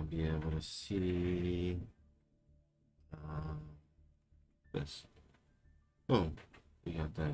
be able to see this. Boom, we got that.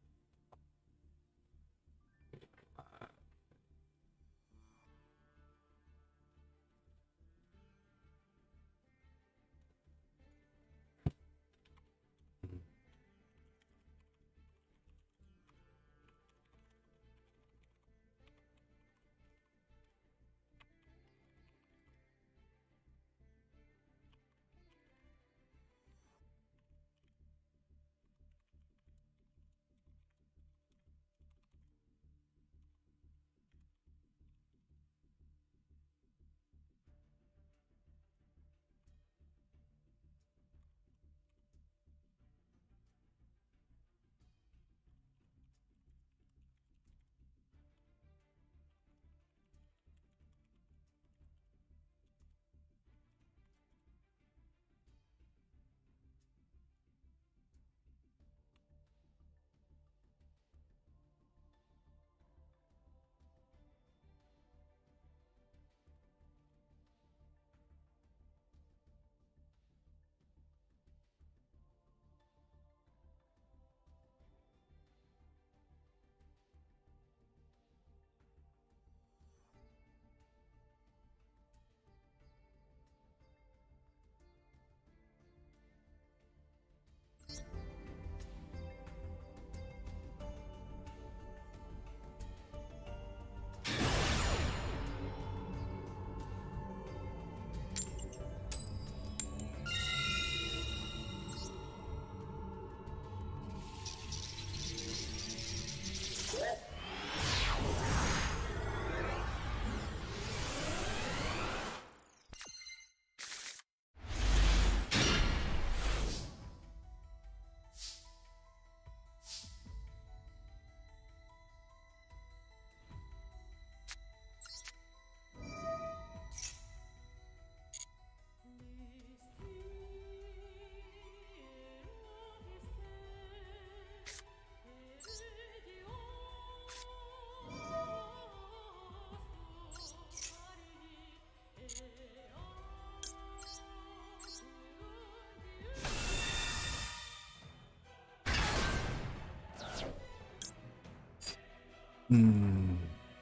Might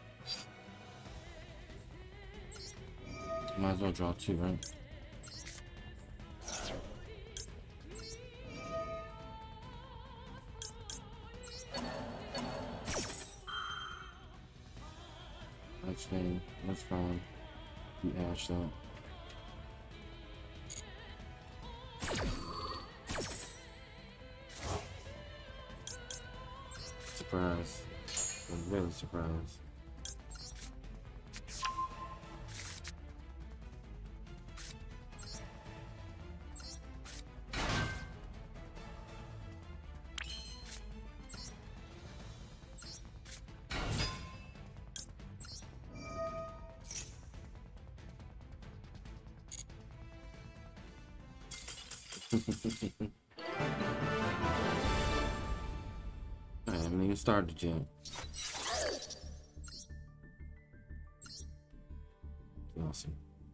as well draw two, right? That's fine. That's fine. You ash that. Surprise. I'm really surprised. I haven't even started yet. Awesome.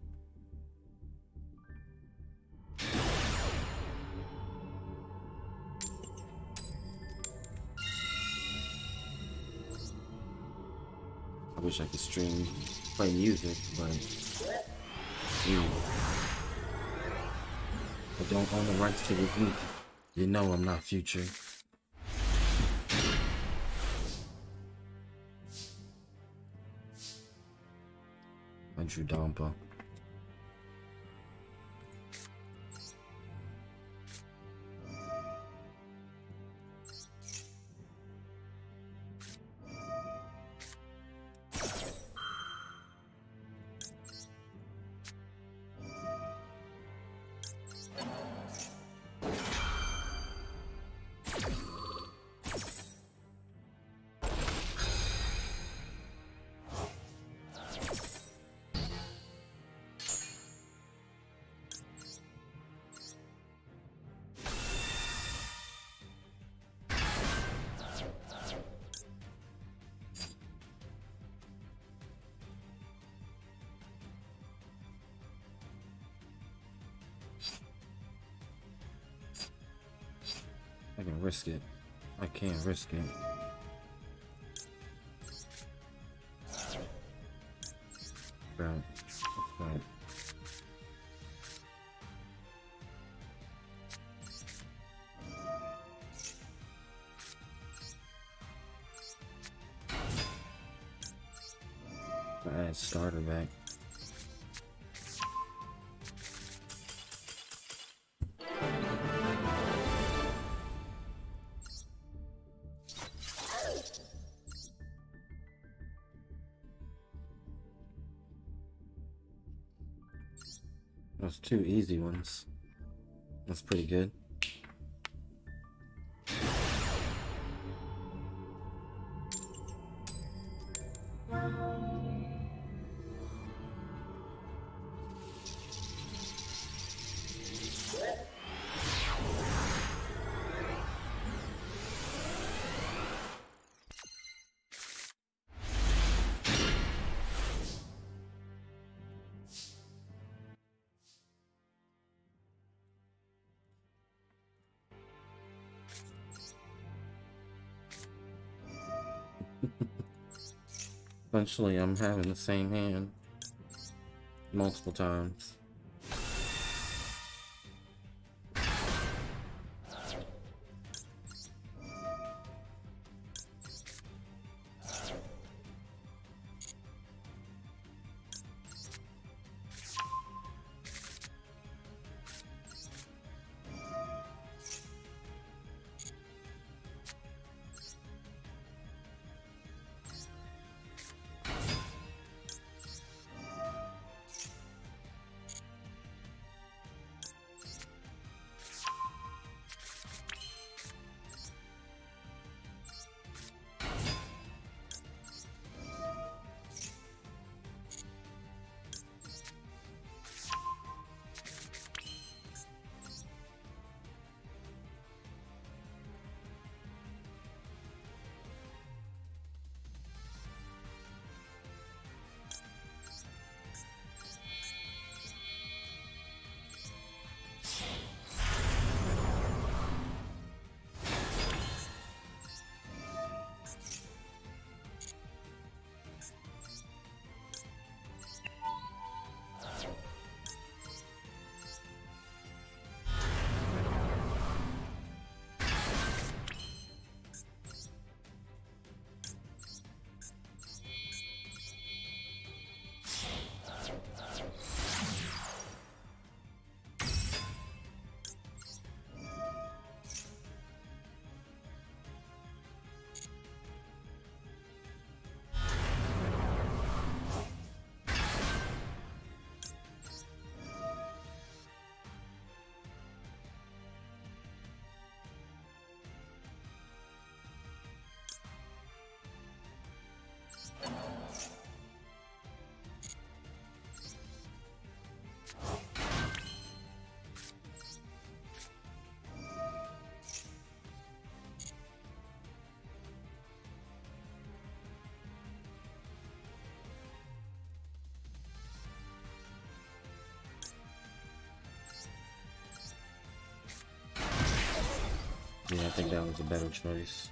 I wish I could stream, play music, but I don't own the rights to this music. You know I'm not Future. Andrew Dampa. risk it. I can't risk it. Right. That's right. Add starter back. Those two easy ones. That's pretty good. Eventually, I'm having the same hand multiple times. Yeah, I think that was a better choice.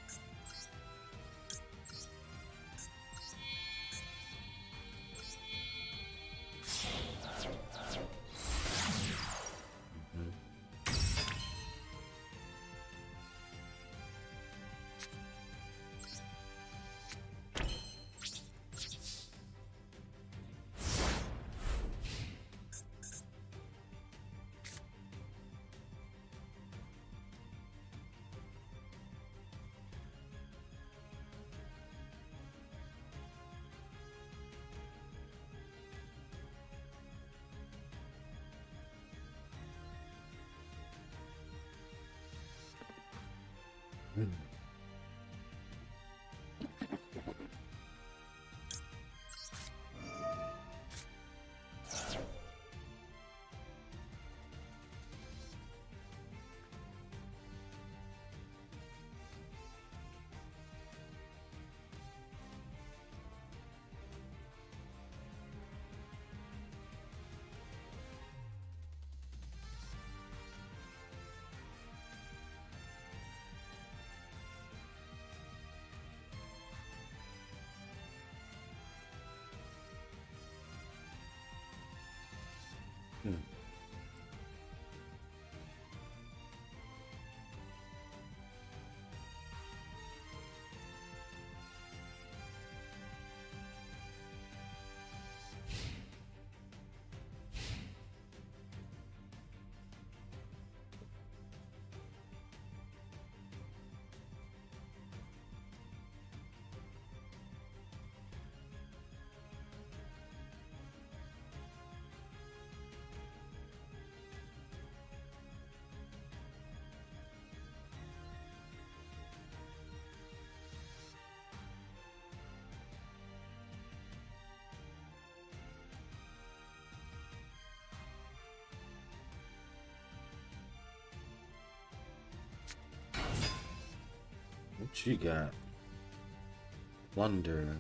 What you got? Wonder.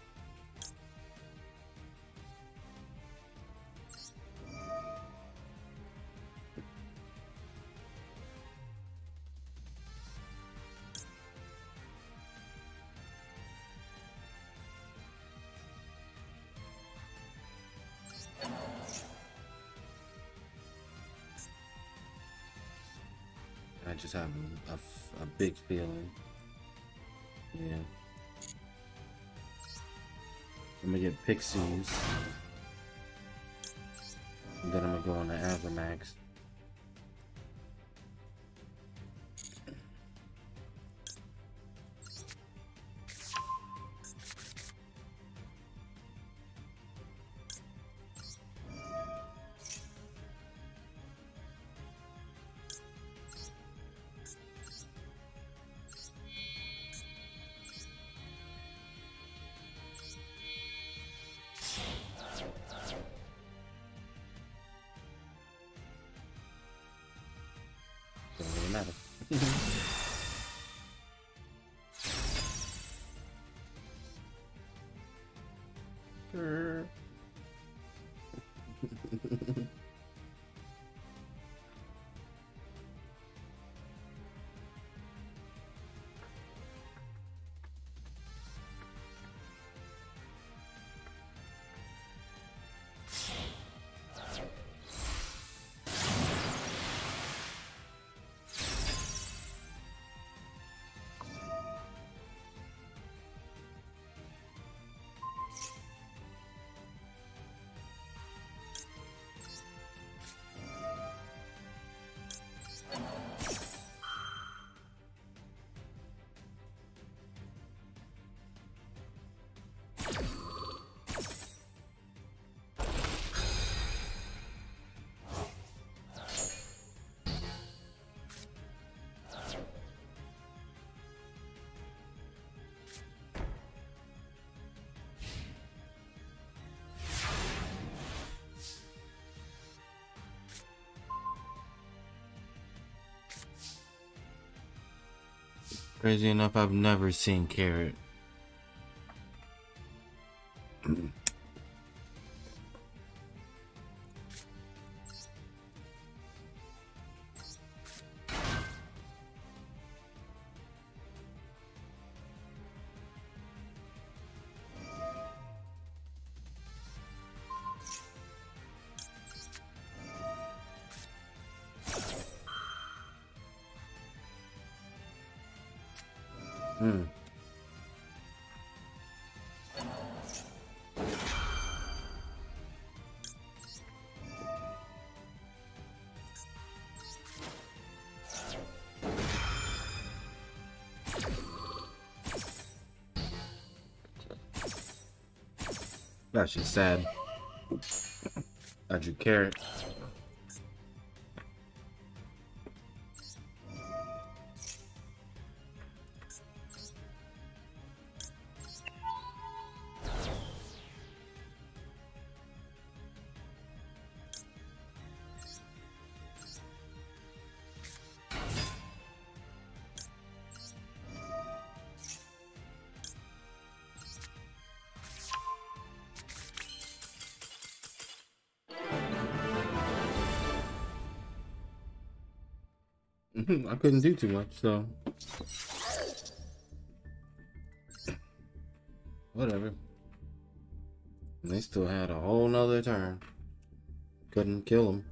I just have a big feeling. Yeah. I'm gonna get Pixies. And then I'm gonna go on the Avramax. Doesn't really matter. Grr. Crazy enough, I've never seen Carrot. That's just sad. I drew Carrot. I couldn't do too much, so whatever. And they still had a whole nother turn. Couldn't kill him.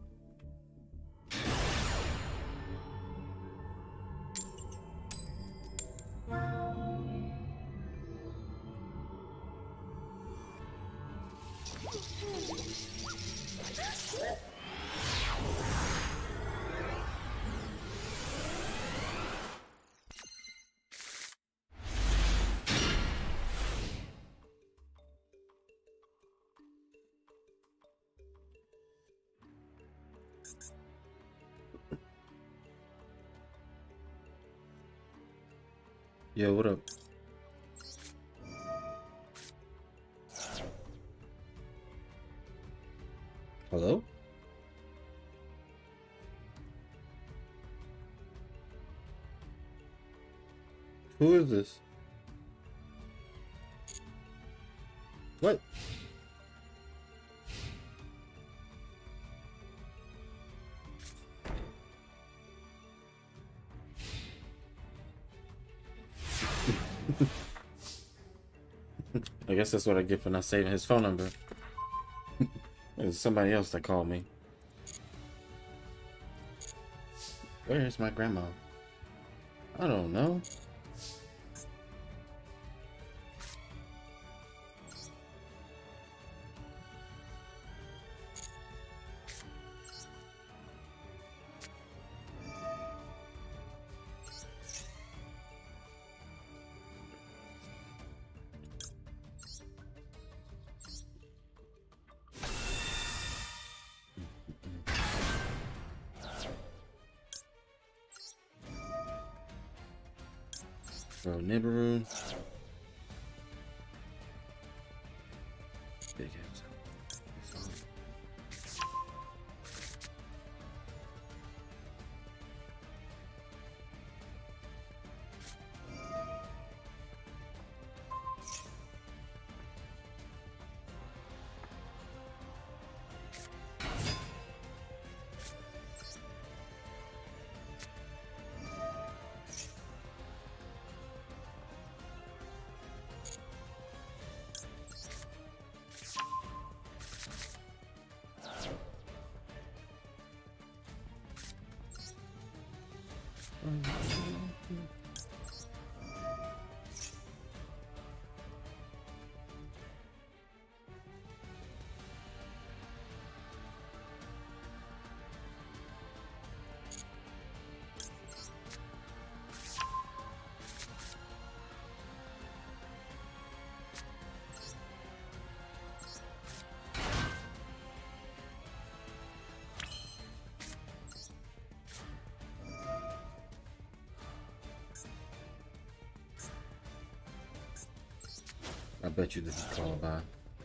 Yeah, what up? Hello? Who is this? What? I guess that's what I get for not saving his phone number. There's somebody else that called me. Where is my grandma? I don't know. Bro, Nibiru. Big ass. I bet you this is called by.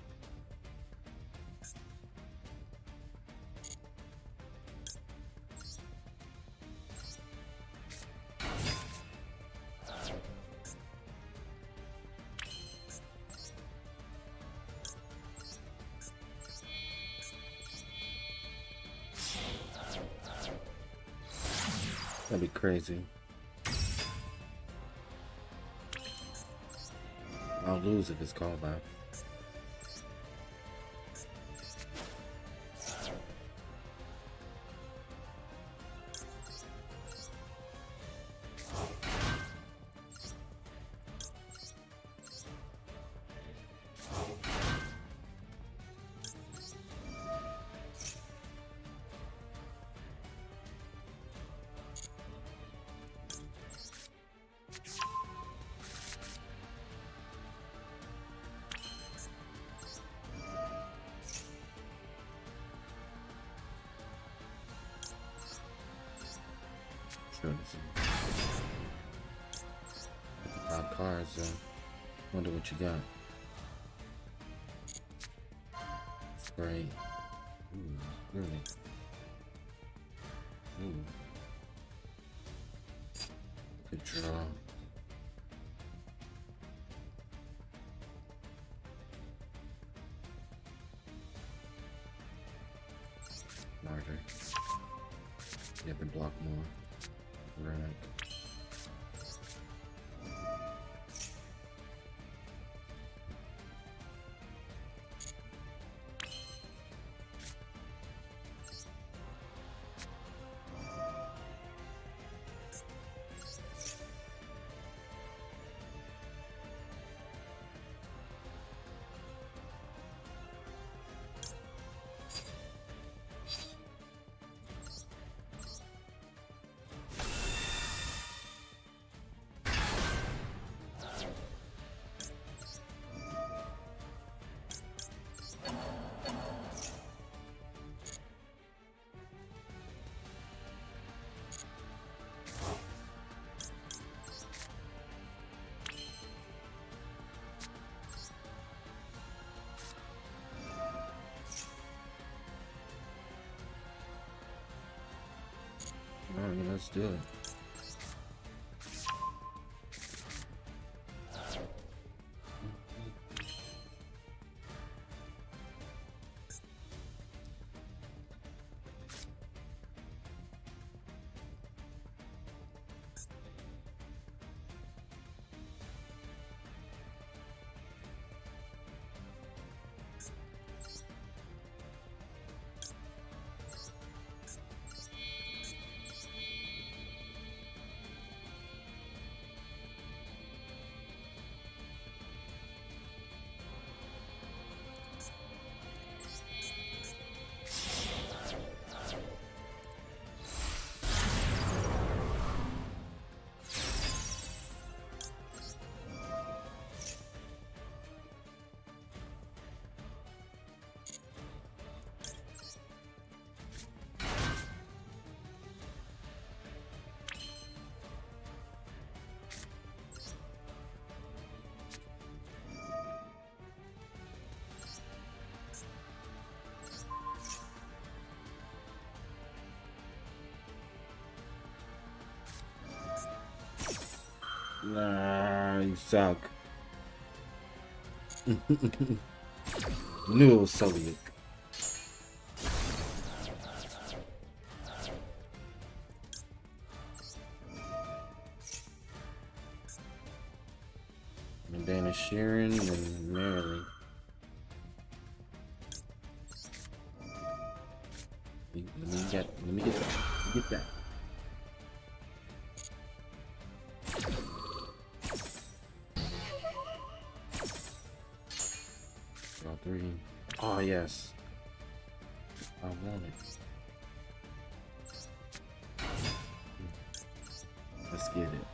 That'd be crazy. I'll lose if it's called back. Top cards, so wonder what you got. Great. Ooh, really? Ooh. Good draw. Larger. You have to block more. Runick. Alright, let's do it. Nah, you suck. Knew it was Soviet. And then it's Sharon and Mary. Let me get that. Draw 3. Oh yes. I want it. Let's get it.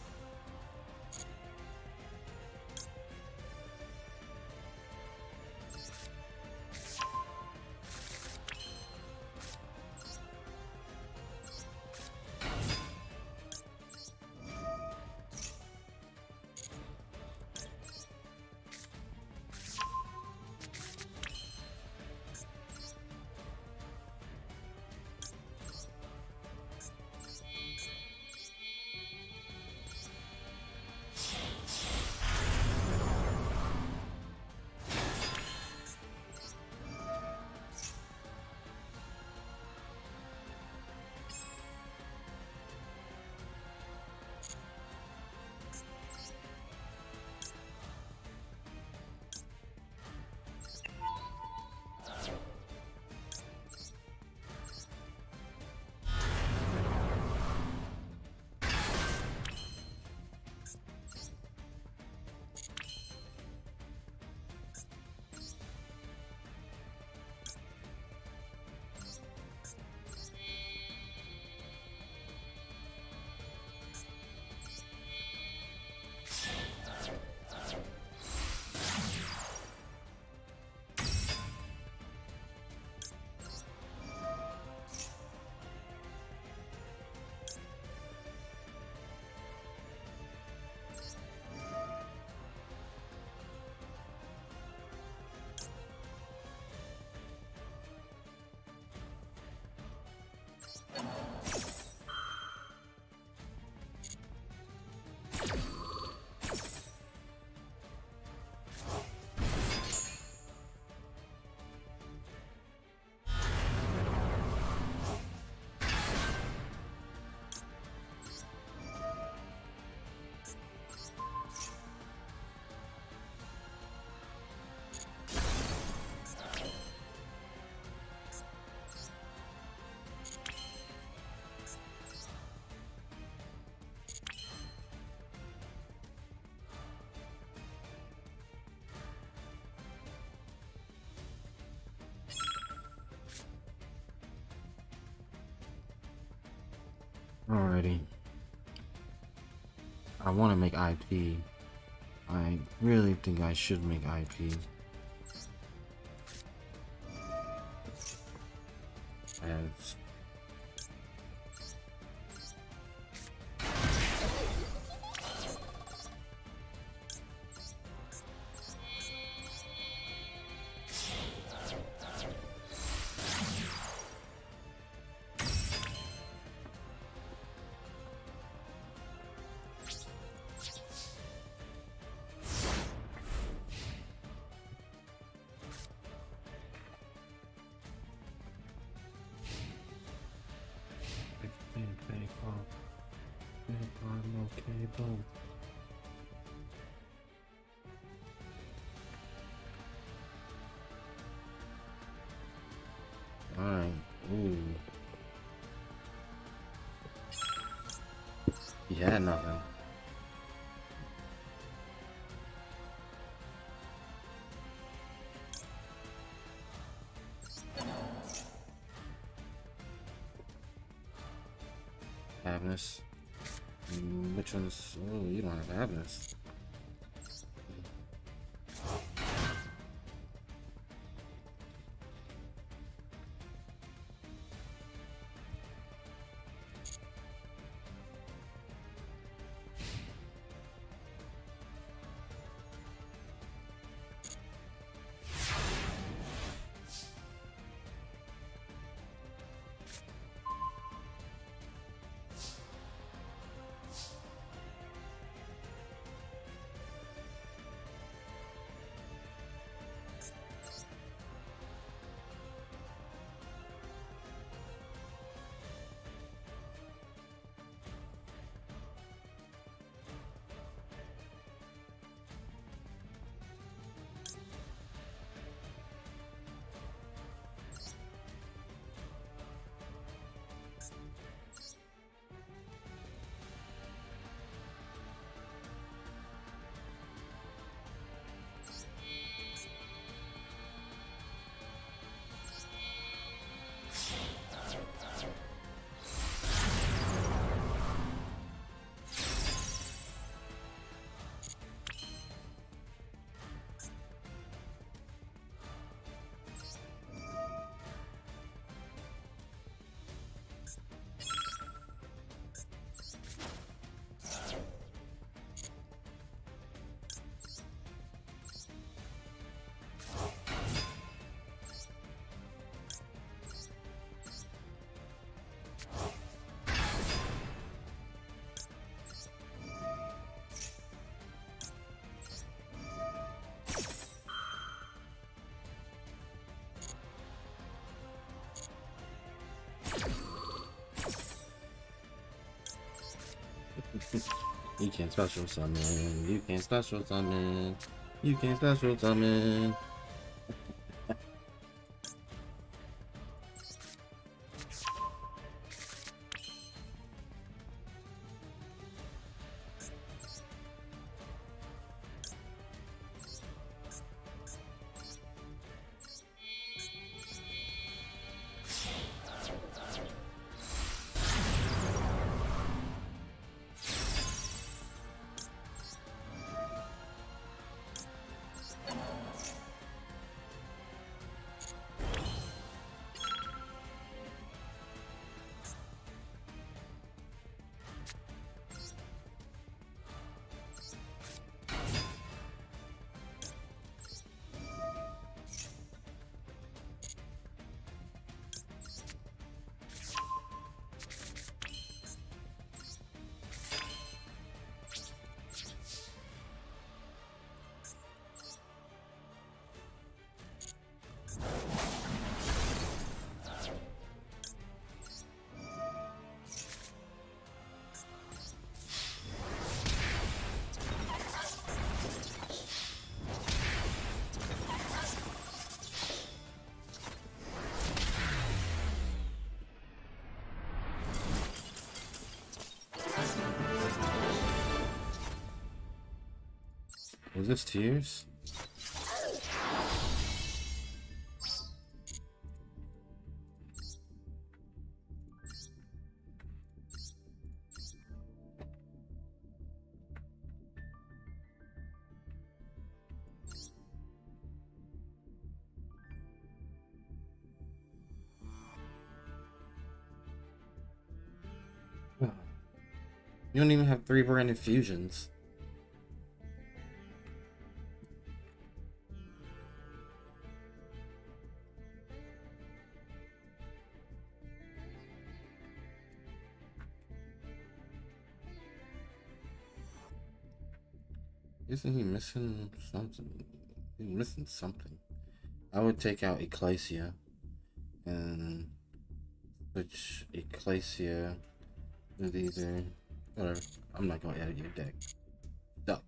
Alrighty. I want to make IP. I really think I should make IP. As alright. Ooh. He had nothing. Happiness. Which one's? Oh, you don't have happiness. You can special summon. You can special summon. You can special summon. Was this tears? You don't even have 3 branded fusions. Isn't he missing something? He's missing something. I would take out Ecclesia and switch Ecclesia with either. Whatever. I'm not gonna edit your deck. Duck.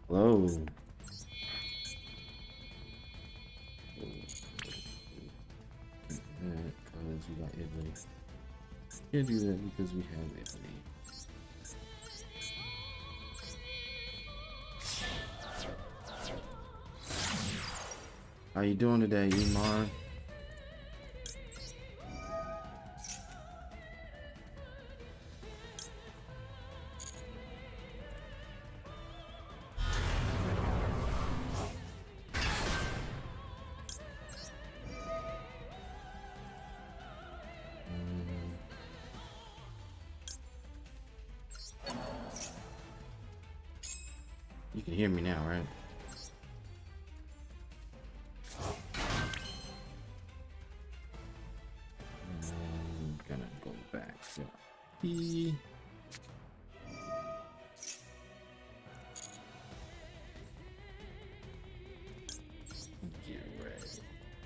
Hello. Because we got Italy. Can't do that because we have Italy. How you doing today, Iman? You can hear me now, right? I'm gonna go back. So, E. Get ready.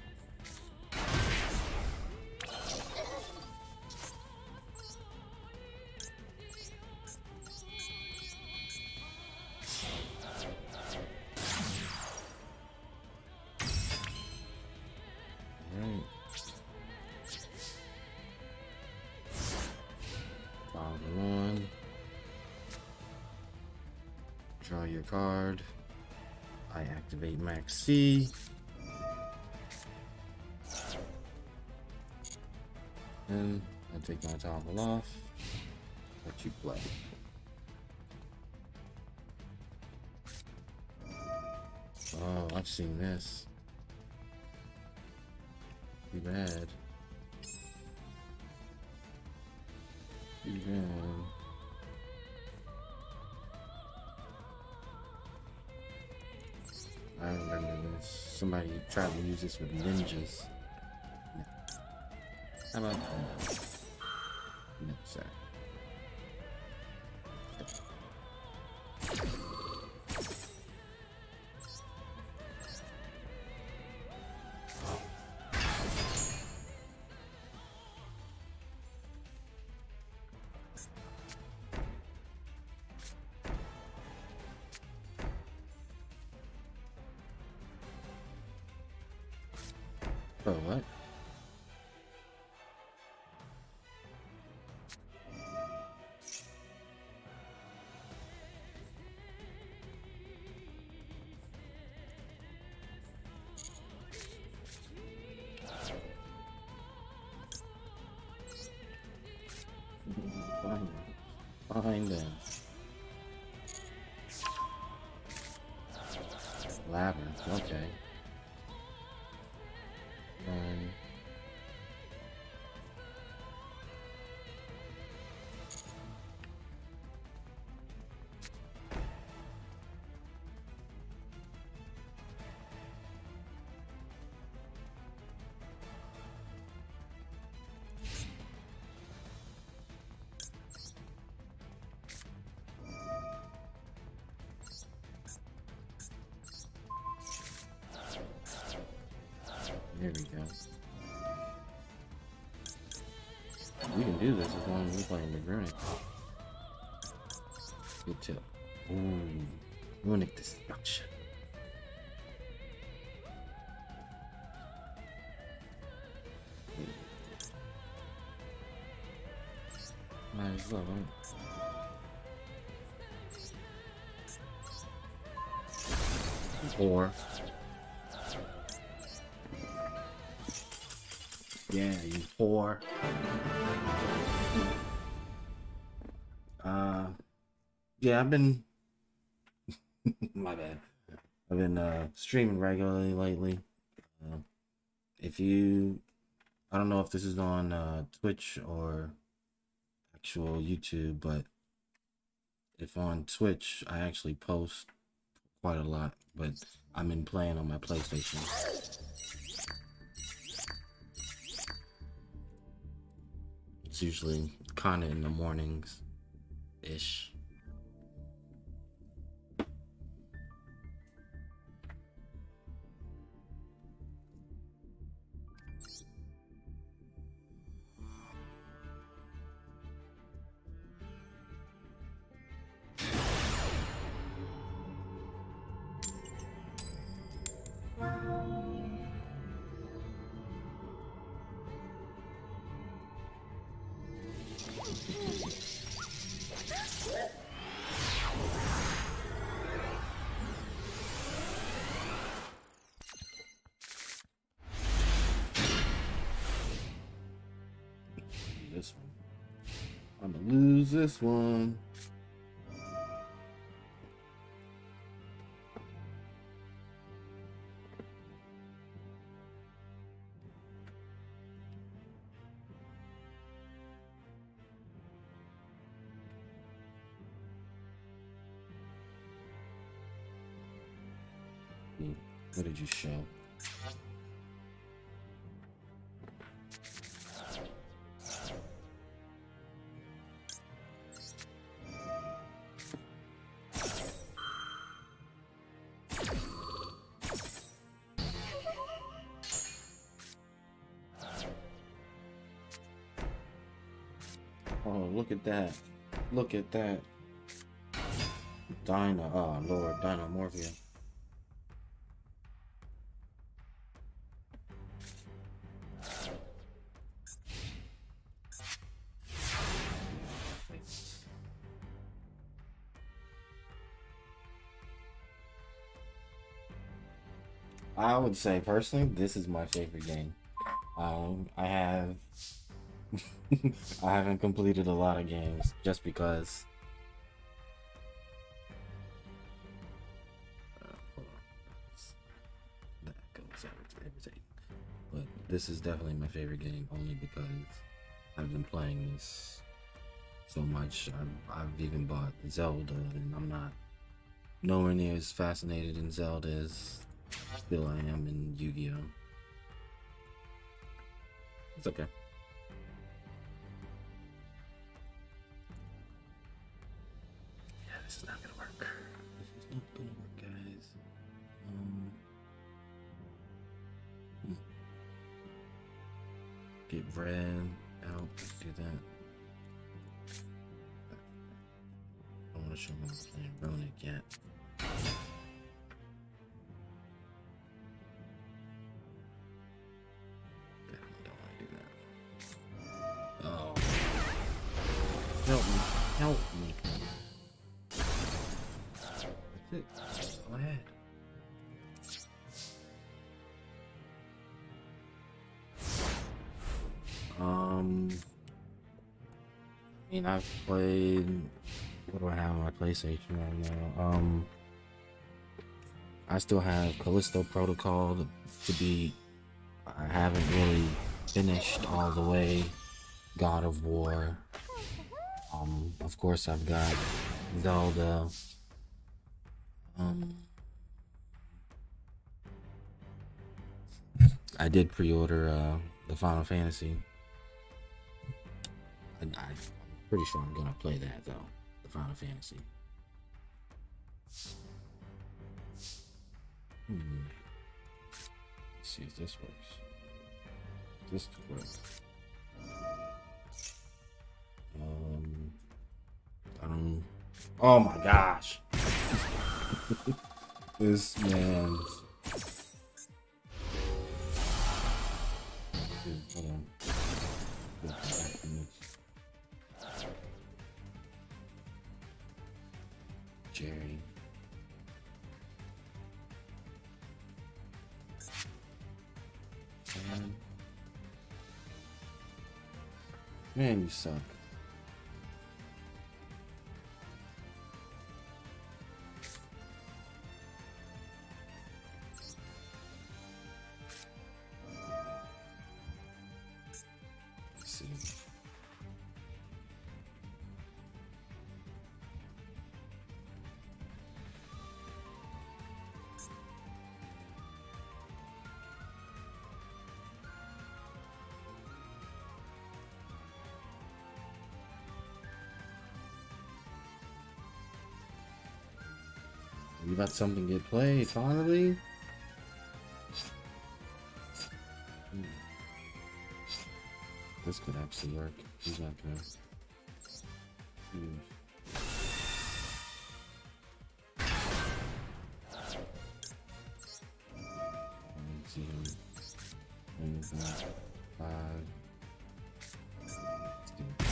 Draw your card. I activate Max C. And I take my toggle off. Let you play. Oh, I've seen this. Too bad. Too bad. I remember this. Somebody tried to use this with ninjas. No. How about that? No, sorry. Oh, what? Find them. Labyrinth, okay. There we go. We can do this as long as we're playing the Runick. Good tip. Ooh, Runick destruction. Might as well, right? Or yeah, you whore. Yeah, I've been my bad. I've been streaming regularly lately. If you, I don't know if this is on Twitch or actual YouTube, but if on Twitch, I actually post quite a lot, but I've been playing on my PlayStation. It's usually kind of in the mornings-ish. I'm gonna lose this one. What did you show? Oh, look at that. Look at that. Dinah, oh Lord, Dinah Morphia. I would say personally, this is my favorite game. I have I haven't completed a lot of games just because hold on. That goes everything. But this is definitely my favorite game only because I've been playing this so much. I've even bought Zelda, and I'm not nowhere near as fascinated in Zelda as still I am in Yu-Gi-Oh! It's okay. Yeah, this is not gonna work. This is not gonna work, guys. Get red out. Let's do that. I don't want to show them playing Runick yet. Help me. Help me. That's it. That's all I had. I mean, I've played... What do I have on my PlayStation right now? I still have Callisto Protocol to beat. I haven't really finished all the way God of War. Of course, I've got Zelda. I did pre-order the Final Fantasy. I'm pretty sure I'm gonna play that though, the Final Fantasy. Let's see if this works. This could work. I don't. Oh my gosh! This man's. Dude, hold on. Jerry. Man, you suck. Let's see. We let something get played finally. This could actually work. He's not gonna. Let's see him. And he's not 5. Let's do it.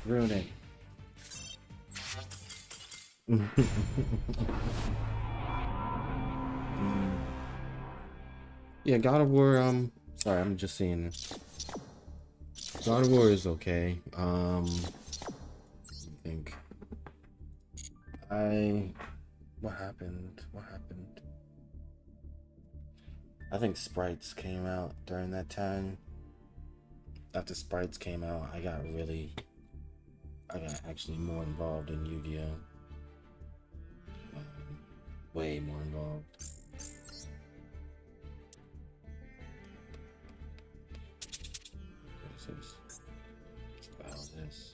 Runick. Yeah, God of War, sorry, I'm just seeing God of War is okay. I think what happened? What happened? I think Sprights came out during that time. After Sprights came out, I got actually more involved in Yu-Gi-Oh! Way more involved. What is this? What the hell is this?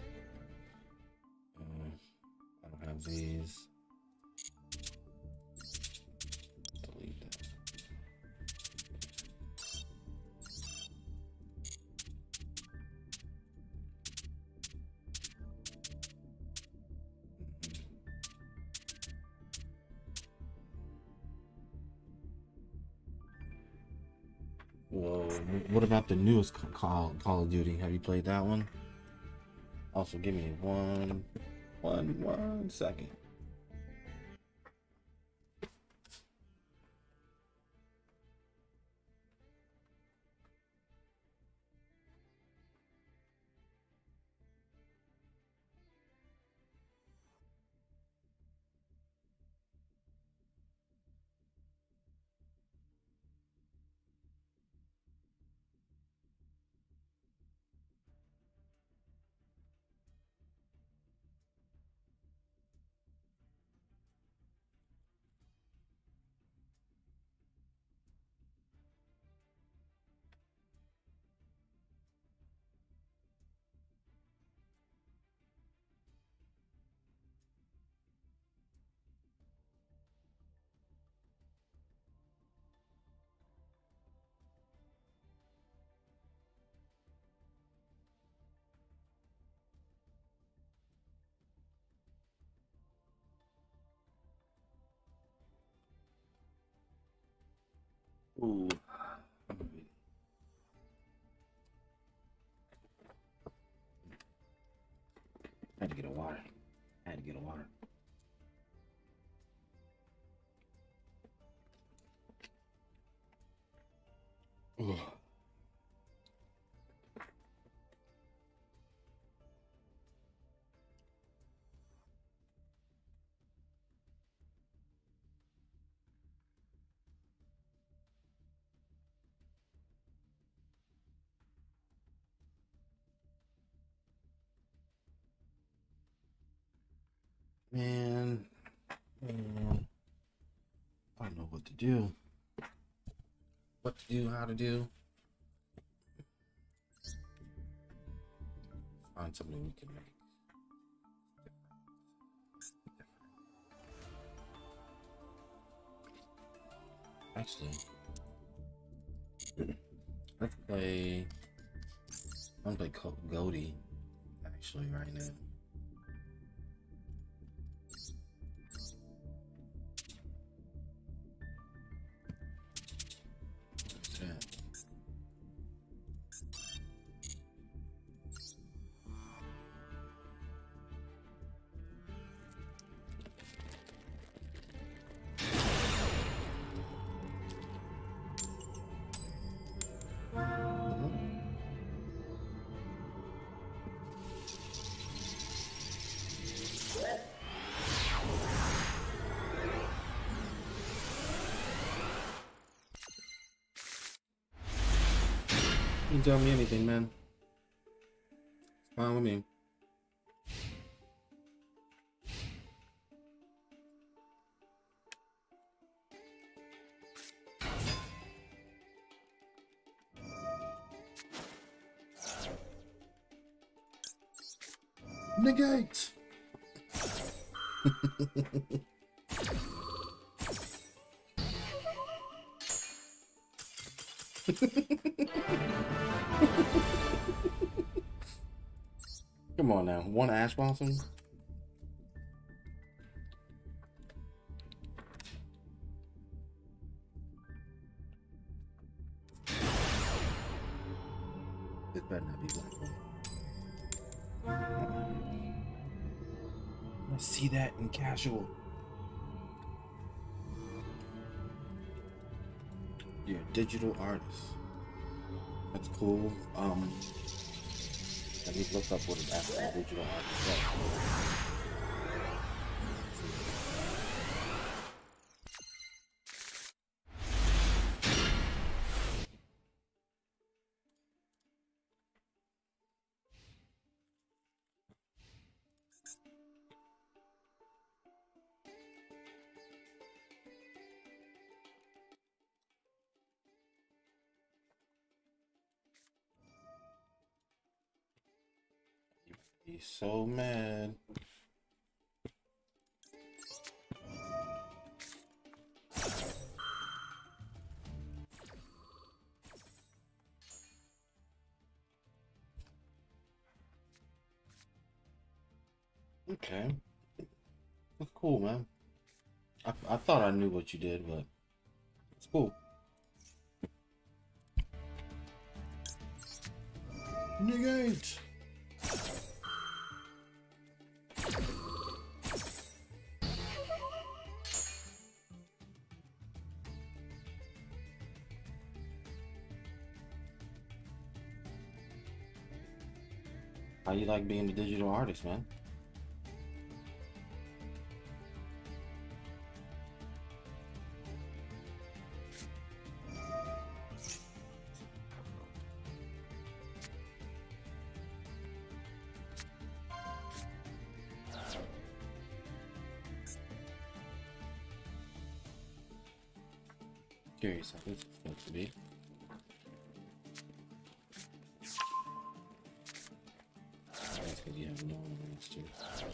I don't have these. Delete that. Whoa, what about the newest Call of Duty? Have you played that one? Also, give me one second. Ooh. I had to get a water. I had to get a water. Ooh. Man, I don't know what to do. What to do, how to do. Find something we can make. Actually, let's play. I'm gonna play Goaty. Actually, right now. What's that? You tell me anything, man. It's fine with me. Negate. Come on now, one Ash Blossom. This better not be black one. I see that in casual. You're a digital artist. That's cool. Let me look up what an actual digital artist is. He's so mad. Okay. That's cool, man. I thought I knew what you did, but it's cool. Negate! How you like being a digital artist, man? Curious how this is supposed to be. That's because you have no one else to.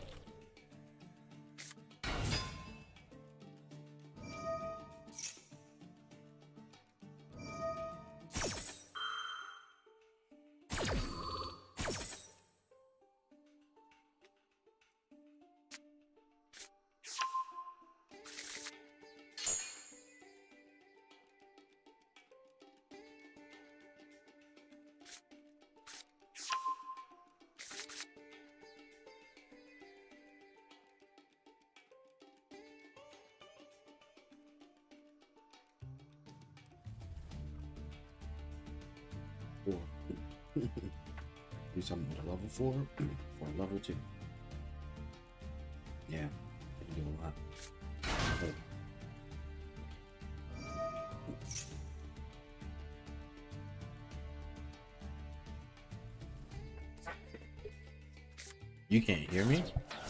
Four. Do something with a level 4 or a level 2. Yeah, I can do a lot. But you can't hear me?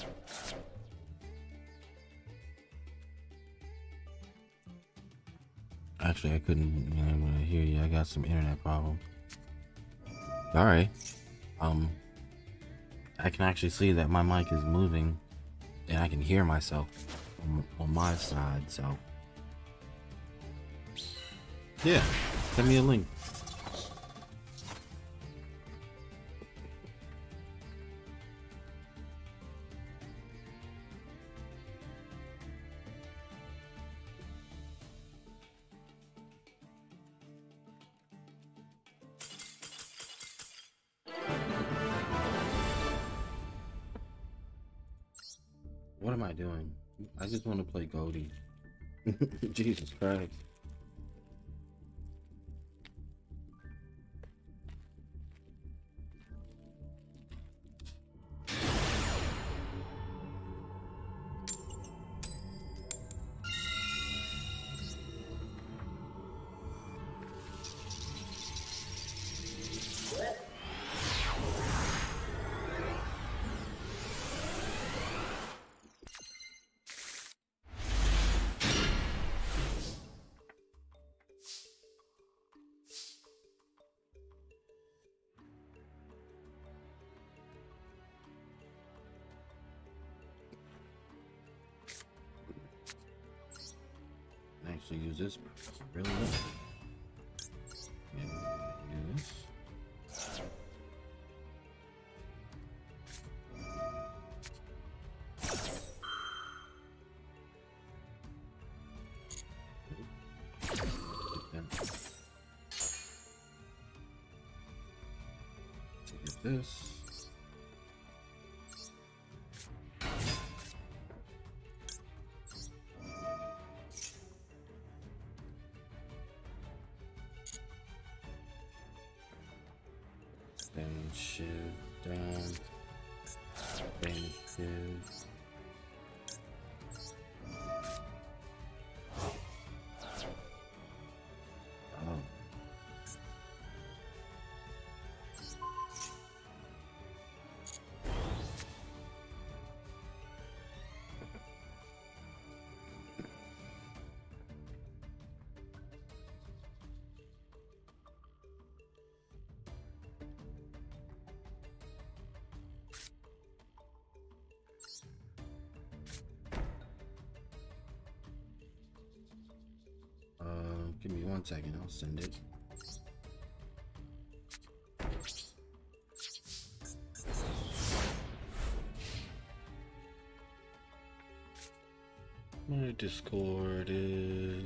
Actually, I couldn't hear you. I got some internet problem. Sorry. I can actually see that my mic is moving and I can hear myself on my side, so yeah, send me a link. What am I doing? I just want to play Goldie. Jesus Christ. Actually use this really well. Yeah, do this. Get this. Then shiv down. Then shiv. Oh. Give me 1 second, I'll send it. My Discord is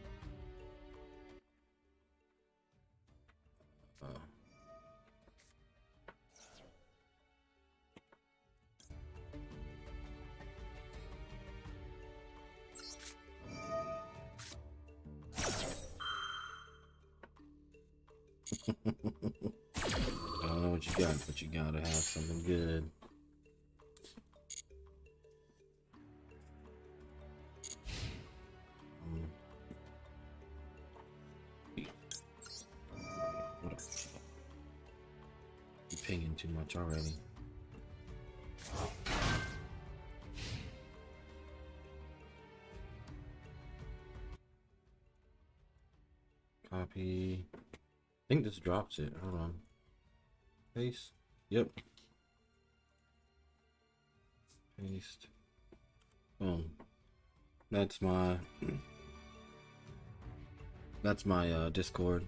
I don't know what you got, but you gotta have something good. What up? You're pinging too much already. Copy. I think this drops it. Hold on. Paste. Yep. Paste. Boom. That's my Discord.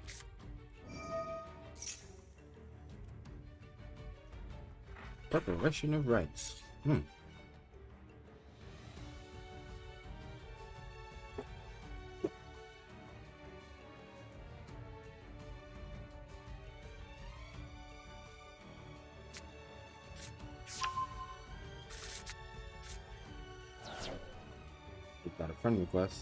Preparation of rights. Got a friend request.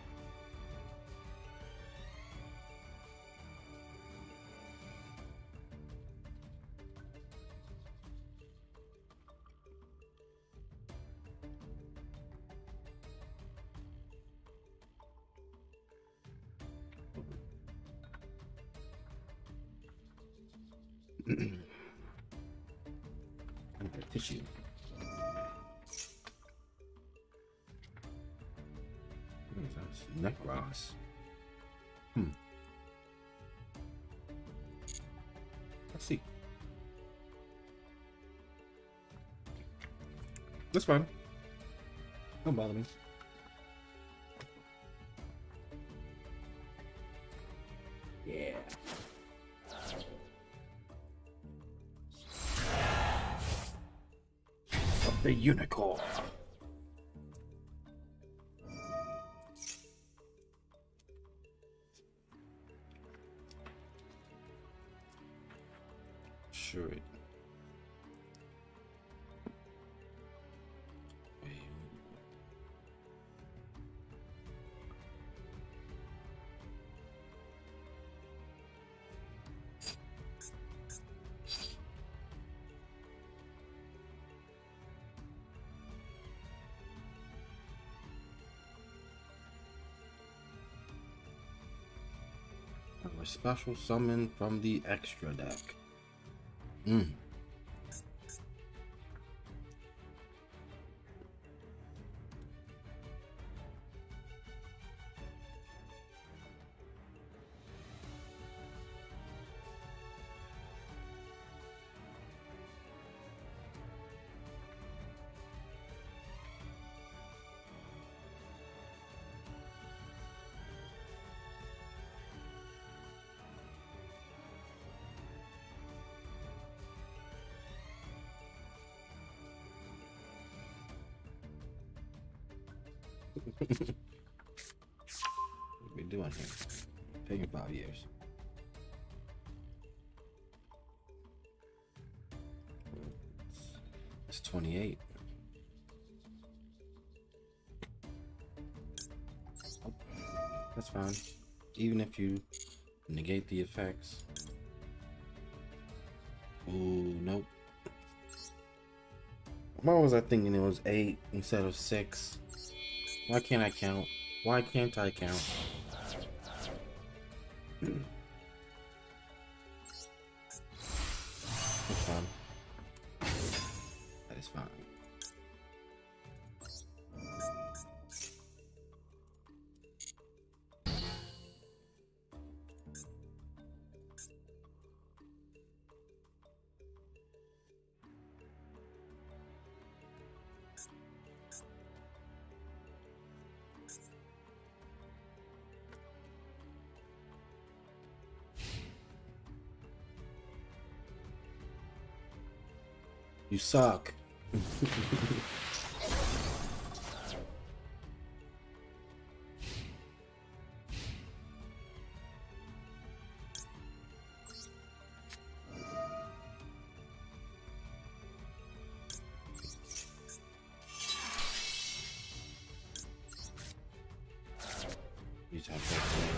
Tissue. Neck grass. Let's see. That's fine. Don't bother me. Yeah. The unicorn. Sure. A special summon from the extra deck. What are we doing here? Taking 5 years. It's 28. That's fine. Even if you negate the effects. Ooh, nope. Why was I thinking it was 8 instead of 6? Why can't I count? Why can't I count? That's fine. That is fine. You suck. You type that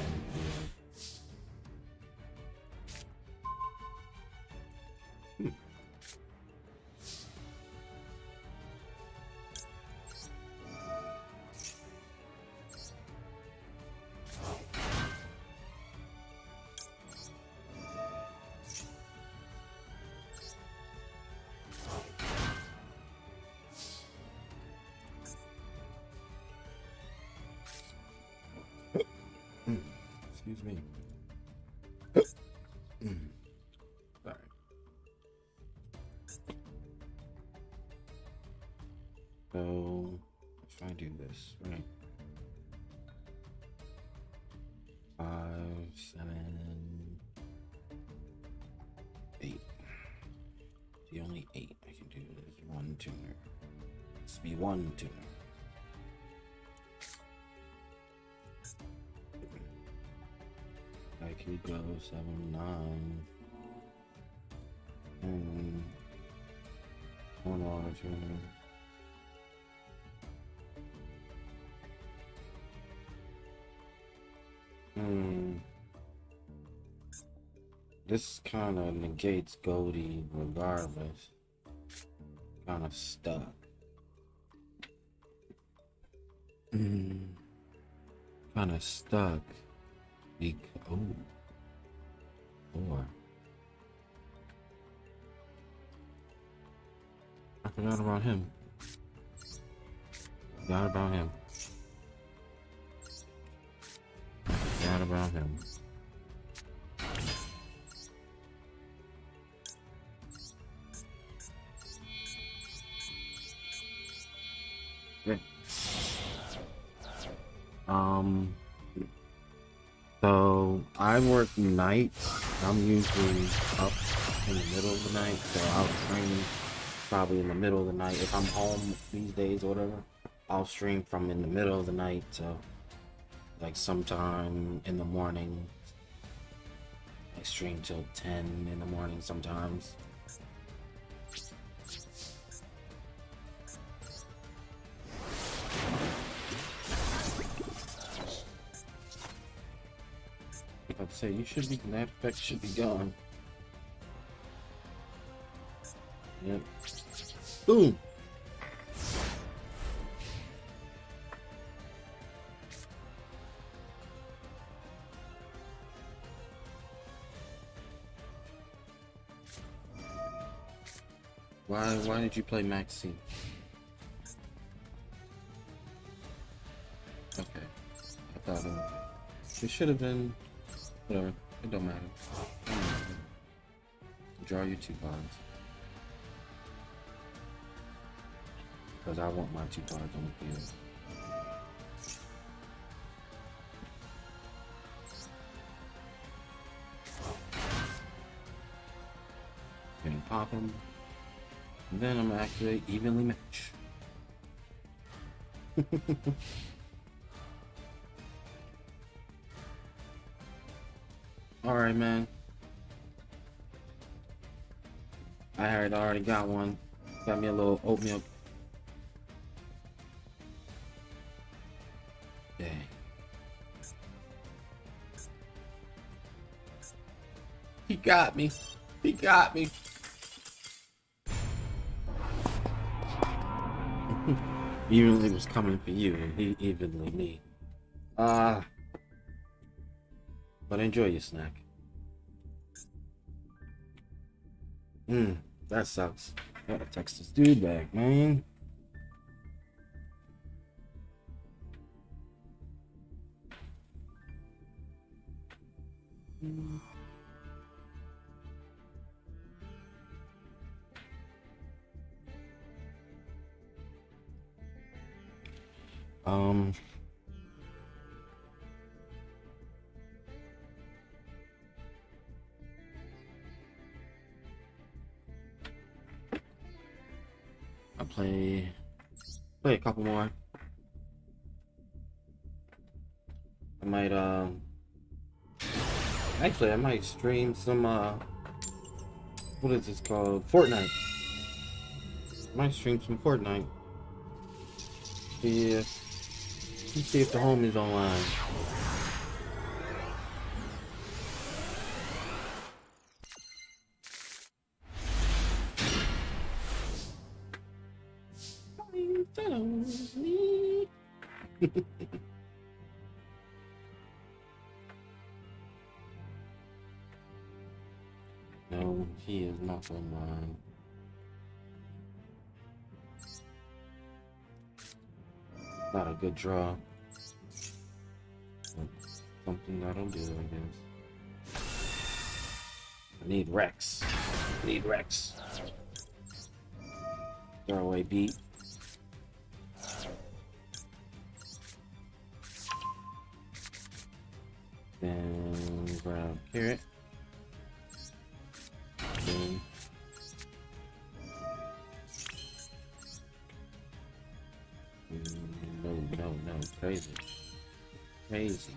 Excuse me. Sorry. So, if I do this, right? 5, 7, 8. The only 8 I can do is 1 tuner. Must be 1 tuner. I could go 7, 9. 1 auto tuner. This kind of negates Goldie regardless. Kind of stuck. Kind of stuck. Oh. 4. I forgot about him. Forgot about him. Forgot about him. So I work nights. I'm usually up in the middle of the night, so I'll stream probably in the middle of the night. If I'm home these days or whatever, I'll stream from in the middle of the night to like sometime in the morning. I stream till 10 in the morning sometimes. I'd say you should be, that effect should be gone. Yep. Boom! Why did you play Maxi? Okay. I thought it should have been. Whatever. It don't matter. Draw your 2 cards. Because I want my 2 cards on the field. Gonna pop them. And then I'm gonna activate evenly match. Alright, man. I had already got one. Got me a little oatmeal. Dang. He got me. He got me. Evenly was coming for you, and he evenly me. Ah, but enjoy your snack. That sucks. Gotta text this dude back, man. Um, I play a couple more. I might actually I might stream some what is this called? Fortnite. I might stream some Fortnite. Yeah. Let's see if the homie's online. No, he is not online. Not a good draw. Something that'll do, I guess. I need Rex. I need Rex. Throwaway beat. Then grab carrot. Then no, crazy. Crazy.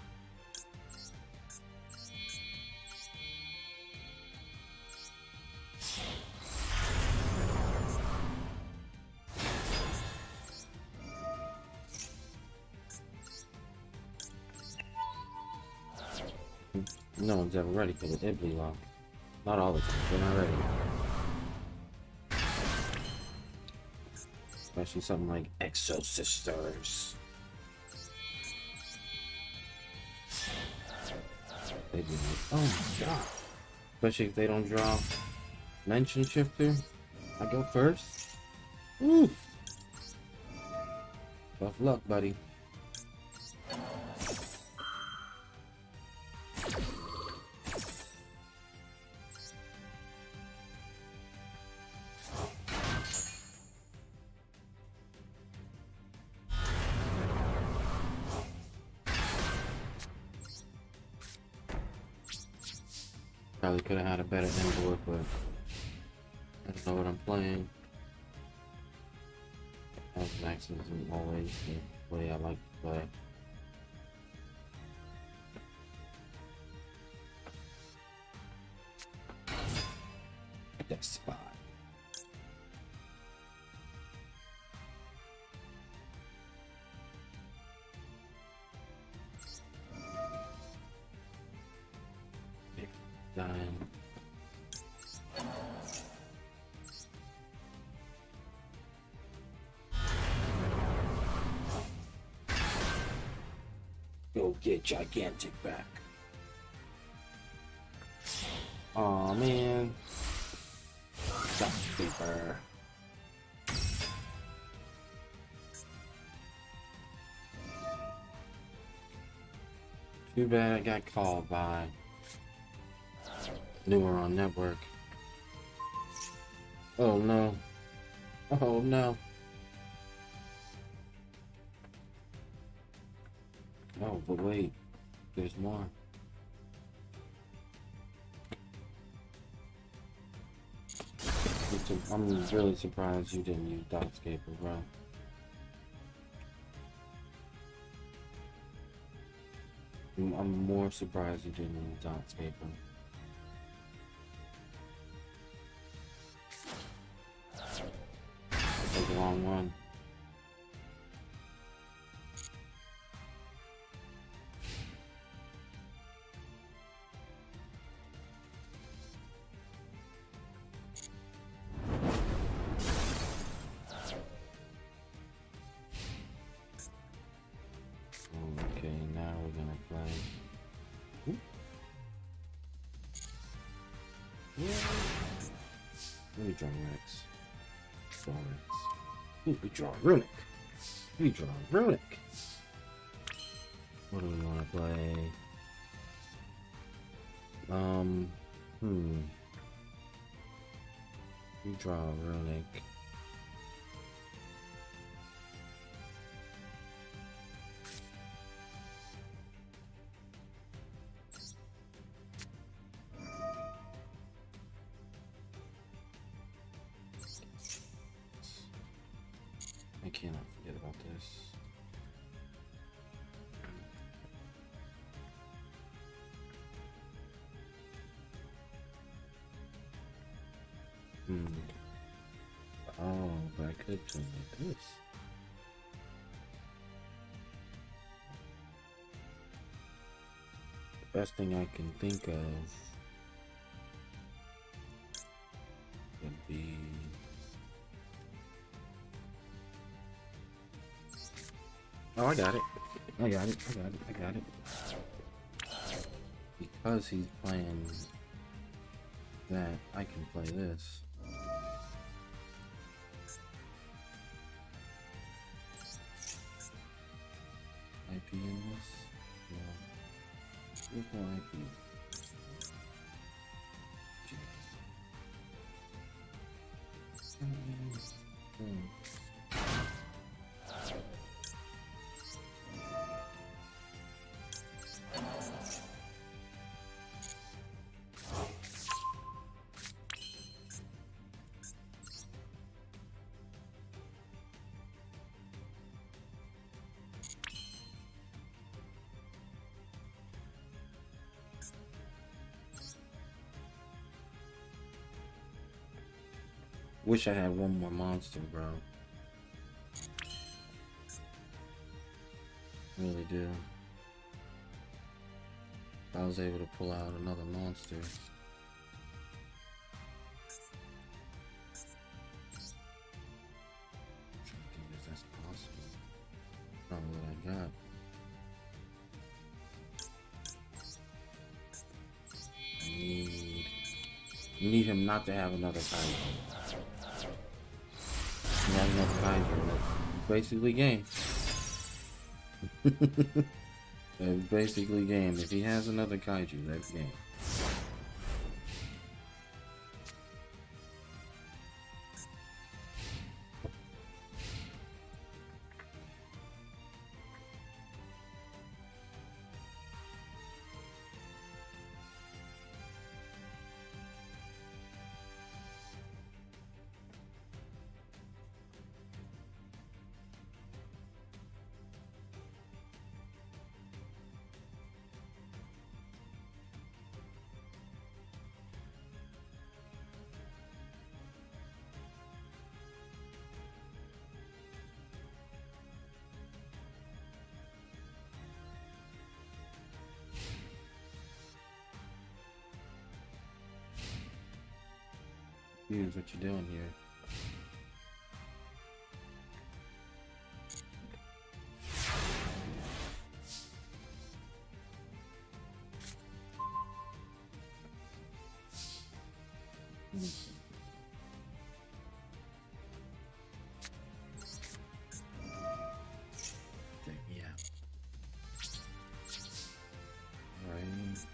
No one's ever ready for the Ibly lock. Not all the time, they're not ready. Especially something like Exo Sisters. They do. Oh my god. Especially if they don't draw Mention Shifter. I go first. Woo! Tough luck, buddy. Probably could have had a better end board, but I don't know what I'm playing. Max isn't always the way I like to play. That spot. Dying. Go get Gigantic back. Aw, man. Stop paper. Too bad I got called by Neuron Network. Oh no. Oh no. Oh, but wait. There's more. I'm really surprised you didn't use Dotscaper, bro. I'm more surprised you didn't use Dotscaper. That's the wrong one. Let me draw Rex. Draw Rex. Ooh, we draw Runick. We draw Runick. What do we want to play? We draw Runick. I cannot forget about this. Oh, but I could play like this. The best thing I can think of would be oh, I got it. I got it. I got it. I got it. Because he's playing that, I can play this. IP in this? No. There's no IP. Wish I had one more monster, bro. Really do. If I was able to pull out another monster. I'm trying to think if that's possible. Probably what I got. I need him not to have another kaiju. He has another kaiju. That's basically game. That's basically game. If he has another kaiju, that's game. Here's what you're doing here. Take me out. All right.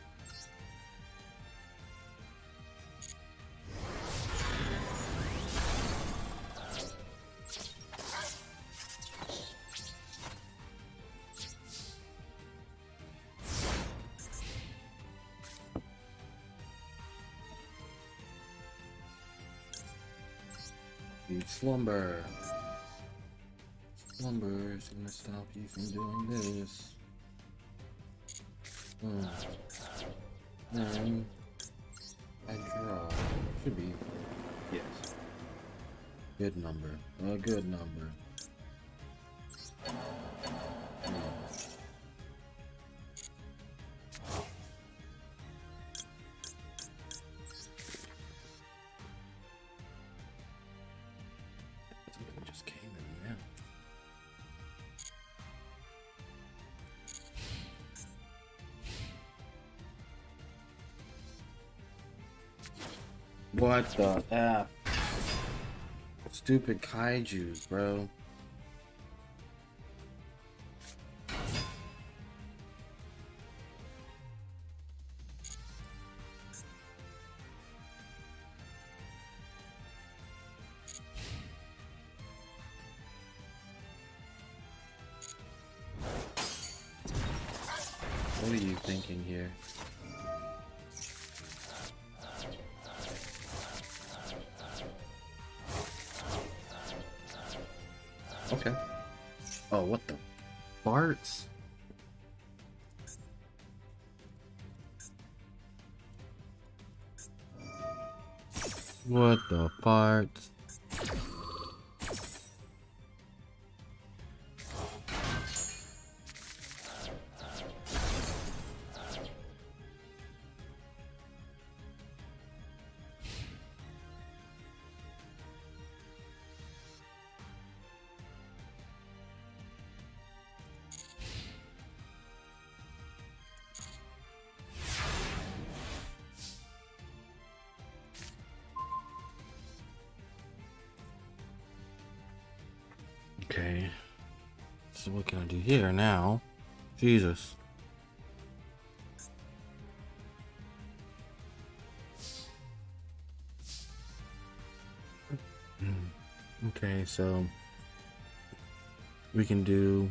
Slumber. Slumber is gonna stop you from doing this. Then I draw. Should be. Yes. Good number. A good number. Just came in now. What the F? Stupid kaijus, bro. What are you thinking here? Okay. Oh, what the farts? What the farts? Okay, so what can I do here now? Jesus. Okay, so we can do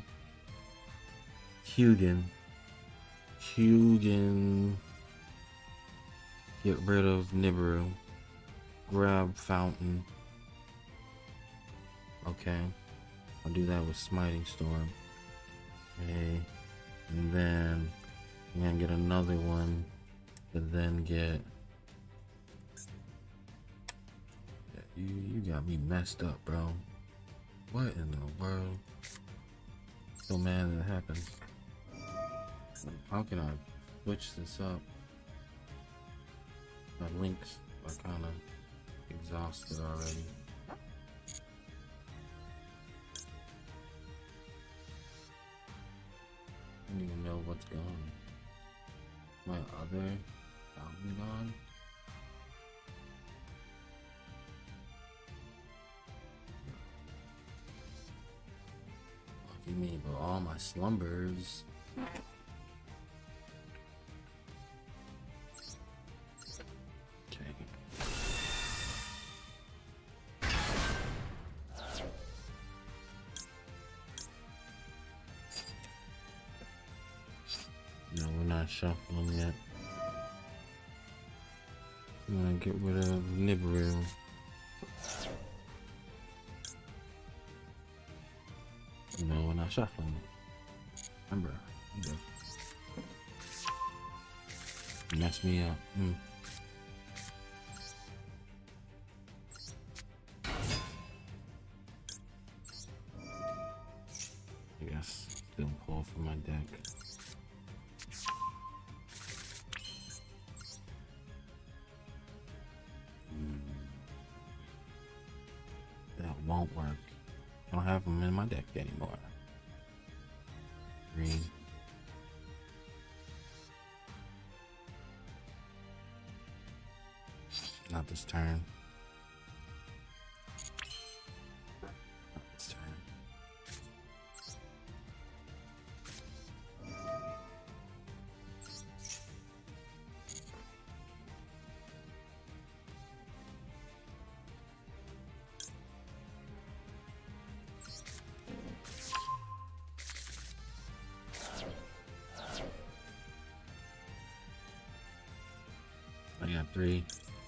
Hugin. Get rid of Nibiru. Grab Fountain. Okay. I'll do that with Smiting Storm. Okay. And then I'm gonna get another one to then get. You got me messed up, bro. What in the world? So mad that happened. How can I switch this up? My links are kind of exhausted already. I don't even know what's gone. My other album gone? Fuck you mean, but all my slumbers. Okay. No, we're not shuffling yet. I'm gonna get rid of Nibiru. No, we're not shuffling it. Remember, mess me up. I guess still pull from my deck. That won't work. I don't have them in my deck anymore. Green. Not this turn. Not this turn. I got 3.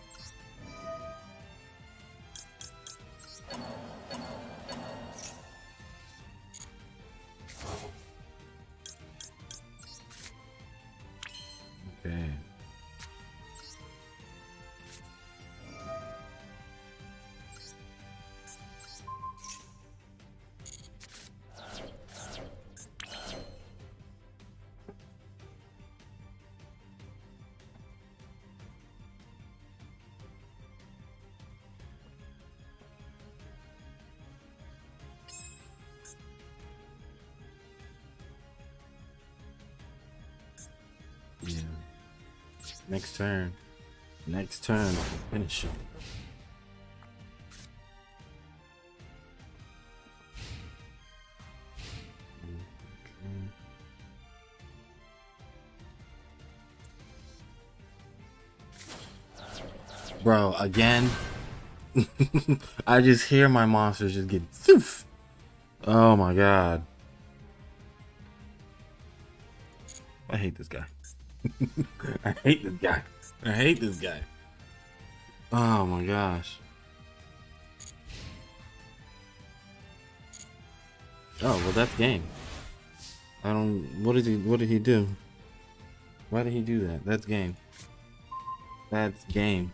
Okay. Yeah. Next turn. Next turn, finish him. Bro, again. I just hear my monsters just get poof. Oh my god. I hate this guy. I hate this guy. I hate this guy. Oh my gosh. Oh, well that's game. I don't what did he do? Why did he do that? That's game. That's game.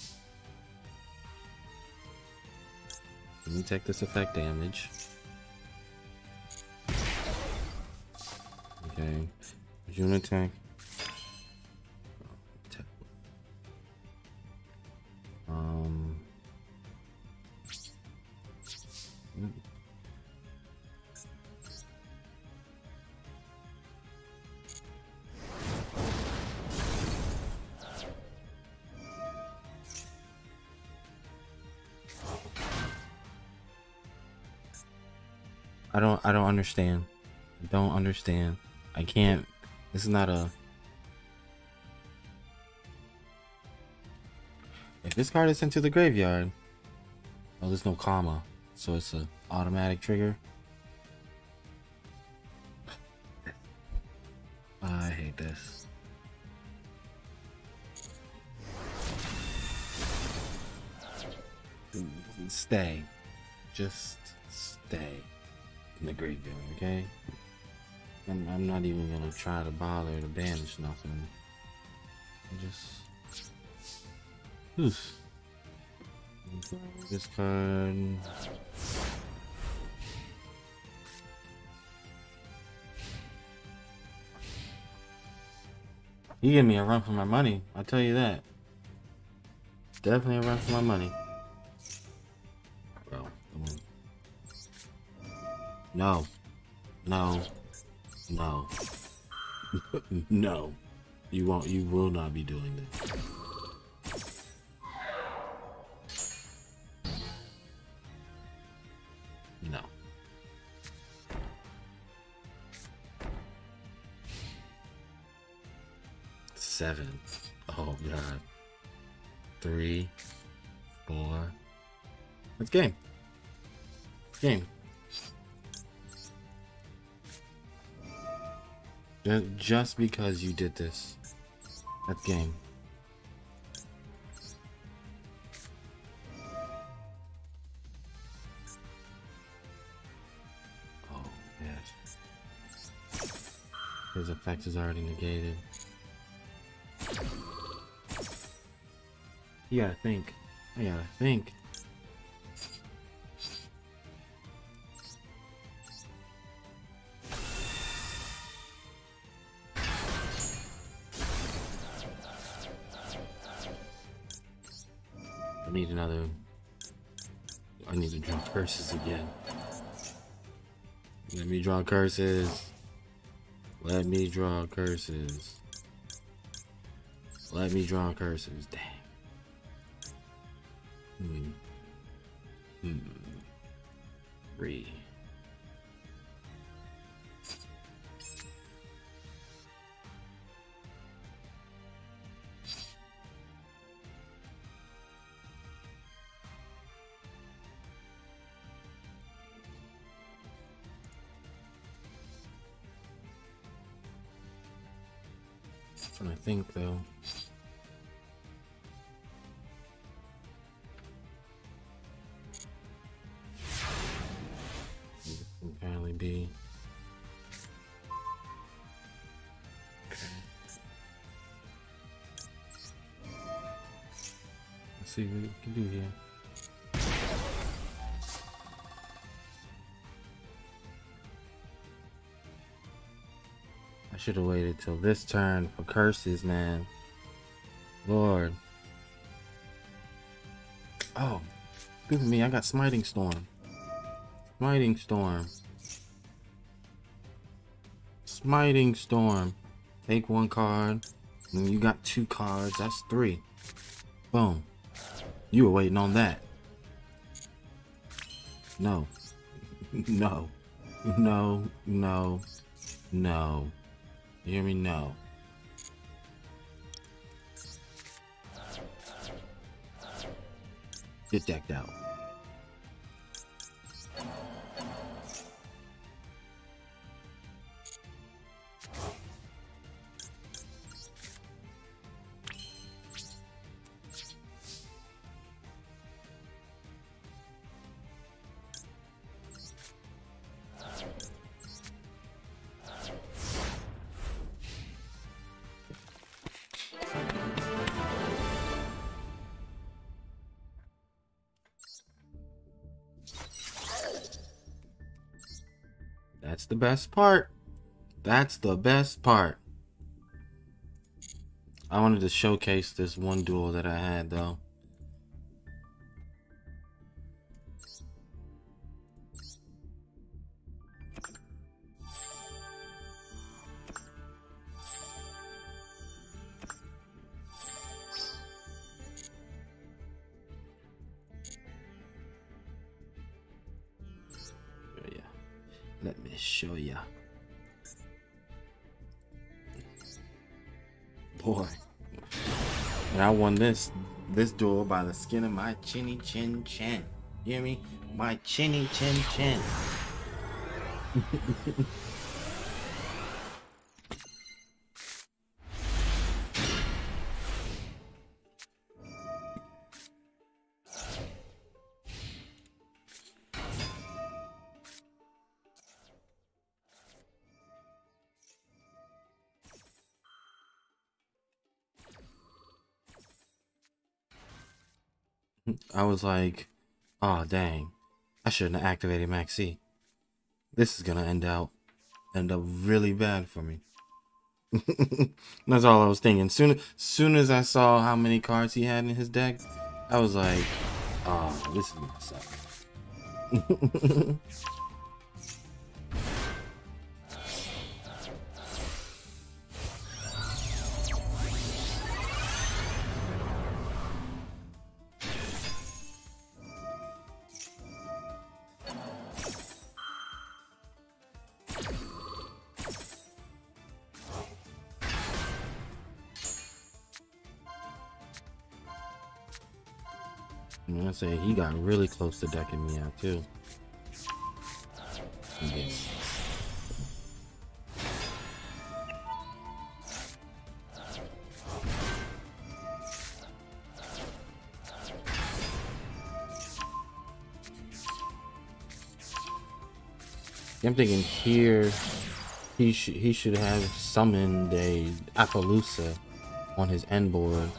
Let me take this effect damage. Okay. Unit attack. I don't understand. I don't understand. I can't. This is not a. If this card is sent to the graveyard, oh, there's no comma, so it's a automatic trigger. I hate this. Stay. Just stay in the graveyard, okay? I'm not even gonna try to bother to banish nothing. Oof. This card. He gave me a run for my money, I'll tell you that. Definitely a run for my money. Bro, come on. No. No. No. No. You won't. You will not be doing this. No. Seven. Oh god. 3, 4. It's game. Game. Just because you did this. That's game. Oh, yes. His effect is already negated. You gotta think. I gotta think. I need another. I need to draw curses again. Let me draw curses. Let me draw curses. Let me draw curses. Dang. Three. I'm trying to think though. This can apparently be. Okay. Let's see what we can do here. I should have waited till this turn for curses, man. Lord. Oh, excuse me, I got Smiting Storm. Smiting Storm. Smiting Storm. Take one card. And you got 2 cards. That's 3. Boom. You were waiting on that. No. No. No. No. No. You hear me? No. Get decked out. That's the best part. That's the best part. I wanted to showcase this one duel that I had though. Let me show ya. Boy. And I won this duel by the skin of my chinny chin chin. You hear me? My chinny chin chin. I was like, oh dang, I shouldn't have activated Maxi. This is gonna end up really bad for me. That's all I was thinking. Soon as I saw how many cards he had in his deck, I was like, oh, this is gonna suck. I say he got really close to decking me out too. Yeah. I'm thinking here he should have summoned a Appaloosa on his end board.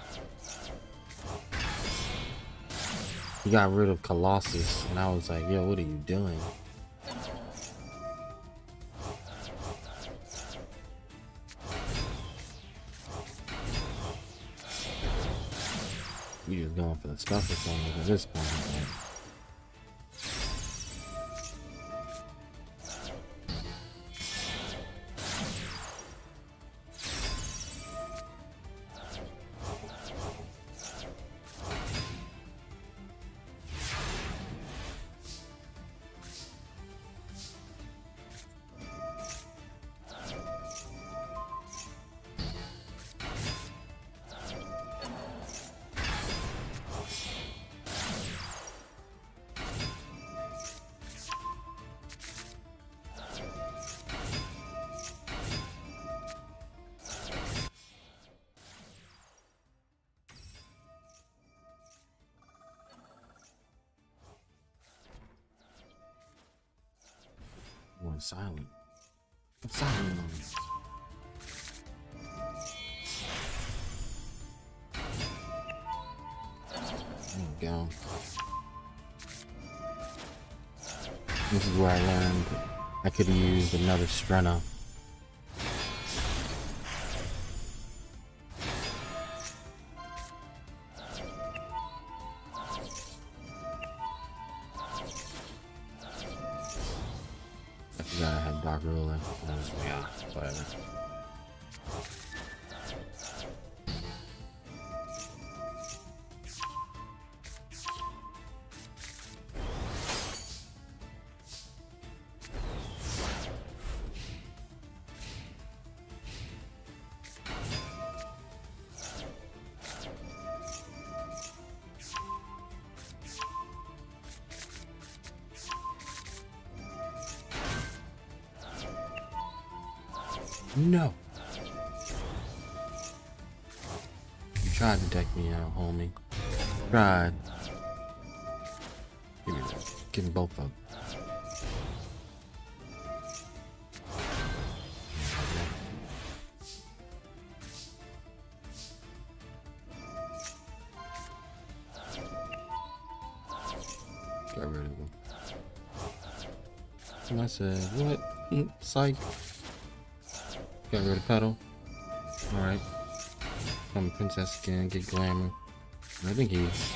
He got rid of Colossus, and I was like, yo, what are you doing? You just going for the special summons at this point. Right? Went silent. What's silent on me? There we go. This is where I learned I could have used another Strenna. I had Dark Ruler. I was like, ah, whatever. No. You tried to deck me out, homie. Tried. Give me that. Give me both of them. Got rid of them. And I said, what? Psych. Got rid of pedal. Alright. Become a princess again, get glamour. I think he's.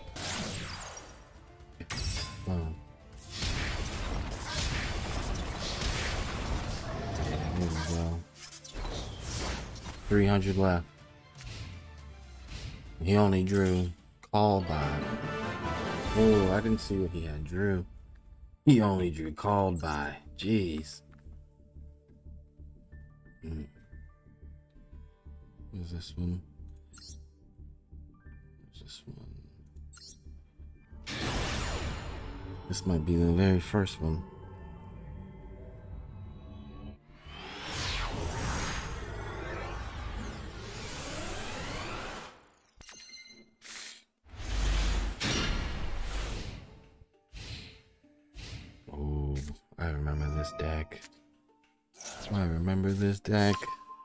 Wow. There we go. 300 left. He only drew called by. Oh, I didn't see what he had drew. He only drew called by. Jeez. Where's this one? Where's this one? This might be the very first one. Oh, I remember this deck. I remember this deck.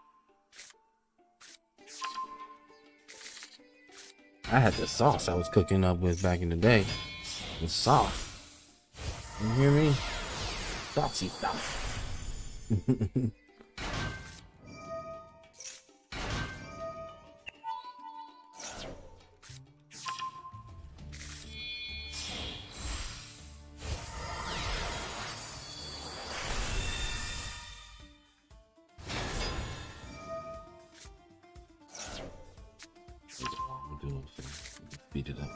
I had the sauce I was cooking up with back in the day. It's soft. You hear me? Saucy stuff. Beat it up.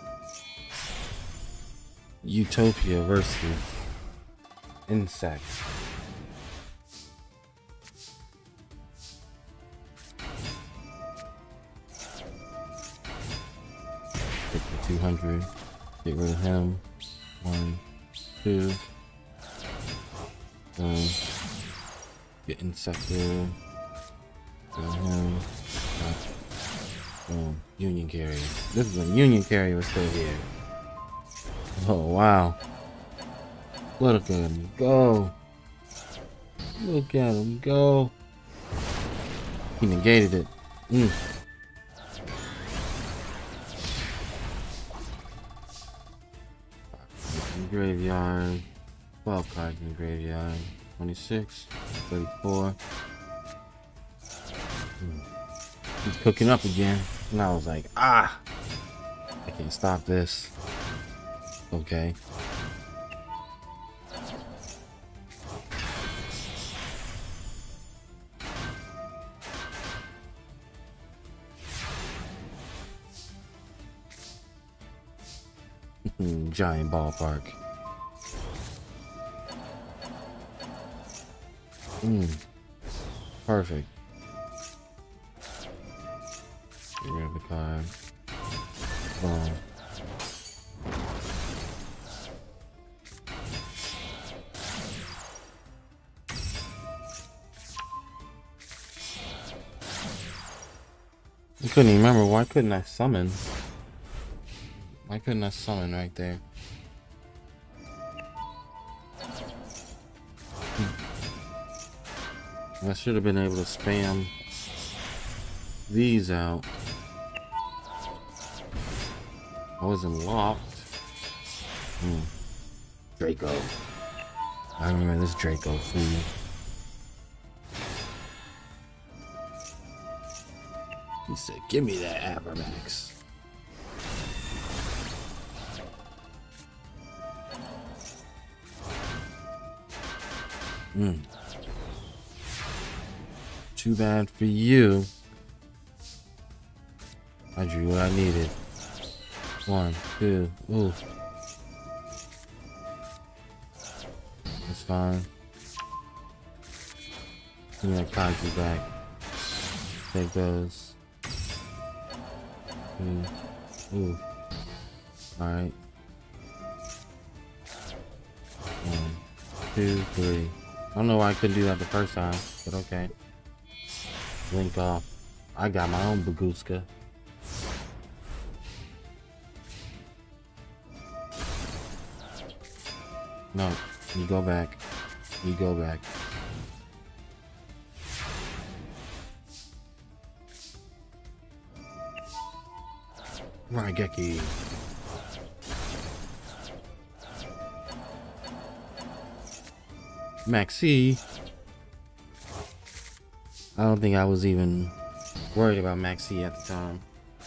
Utopia versus Insect. Take the 200. Get rid of him. 1, 2. Get Insector. Get him. Union carrier. This is when Union carrier was still here. Oh wow. Look at him go. Look at him go. He negated it. Graveyard. 12 cards in the graveyard. 26. 34. He's cooking up again. And I was like, I can't stop this. Okay. Giant ballpark. Perfect. Get rid of the card. Boom. I couldn't even remember. Why couldn't I summon? Why couldn't I summon right there? I should have been able to spam these out. I wasn't locked. Draco. I remember this Draco food. He said, give me that Abermax. Too bad for you. I drew what I needed. 1, 2. Ooh. That's fine. Give me that Kaiju back. Take those. Ooh. Alright. 1, 2, 3. I don't know why I couldn't do that the first time, but okay. Link off. I got my own Baguska. No, you go back. You go back. Raigeki. Maxi. I don't think I was even worried about Maxi at the time.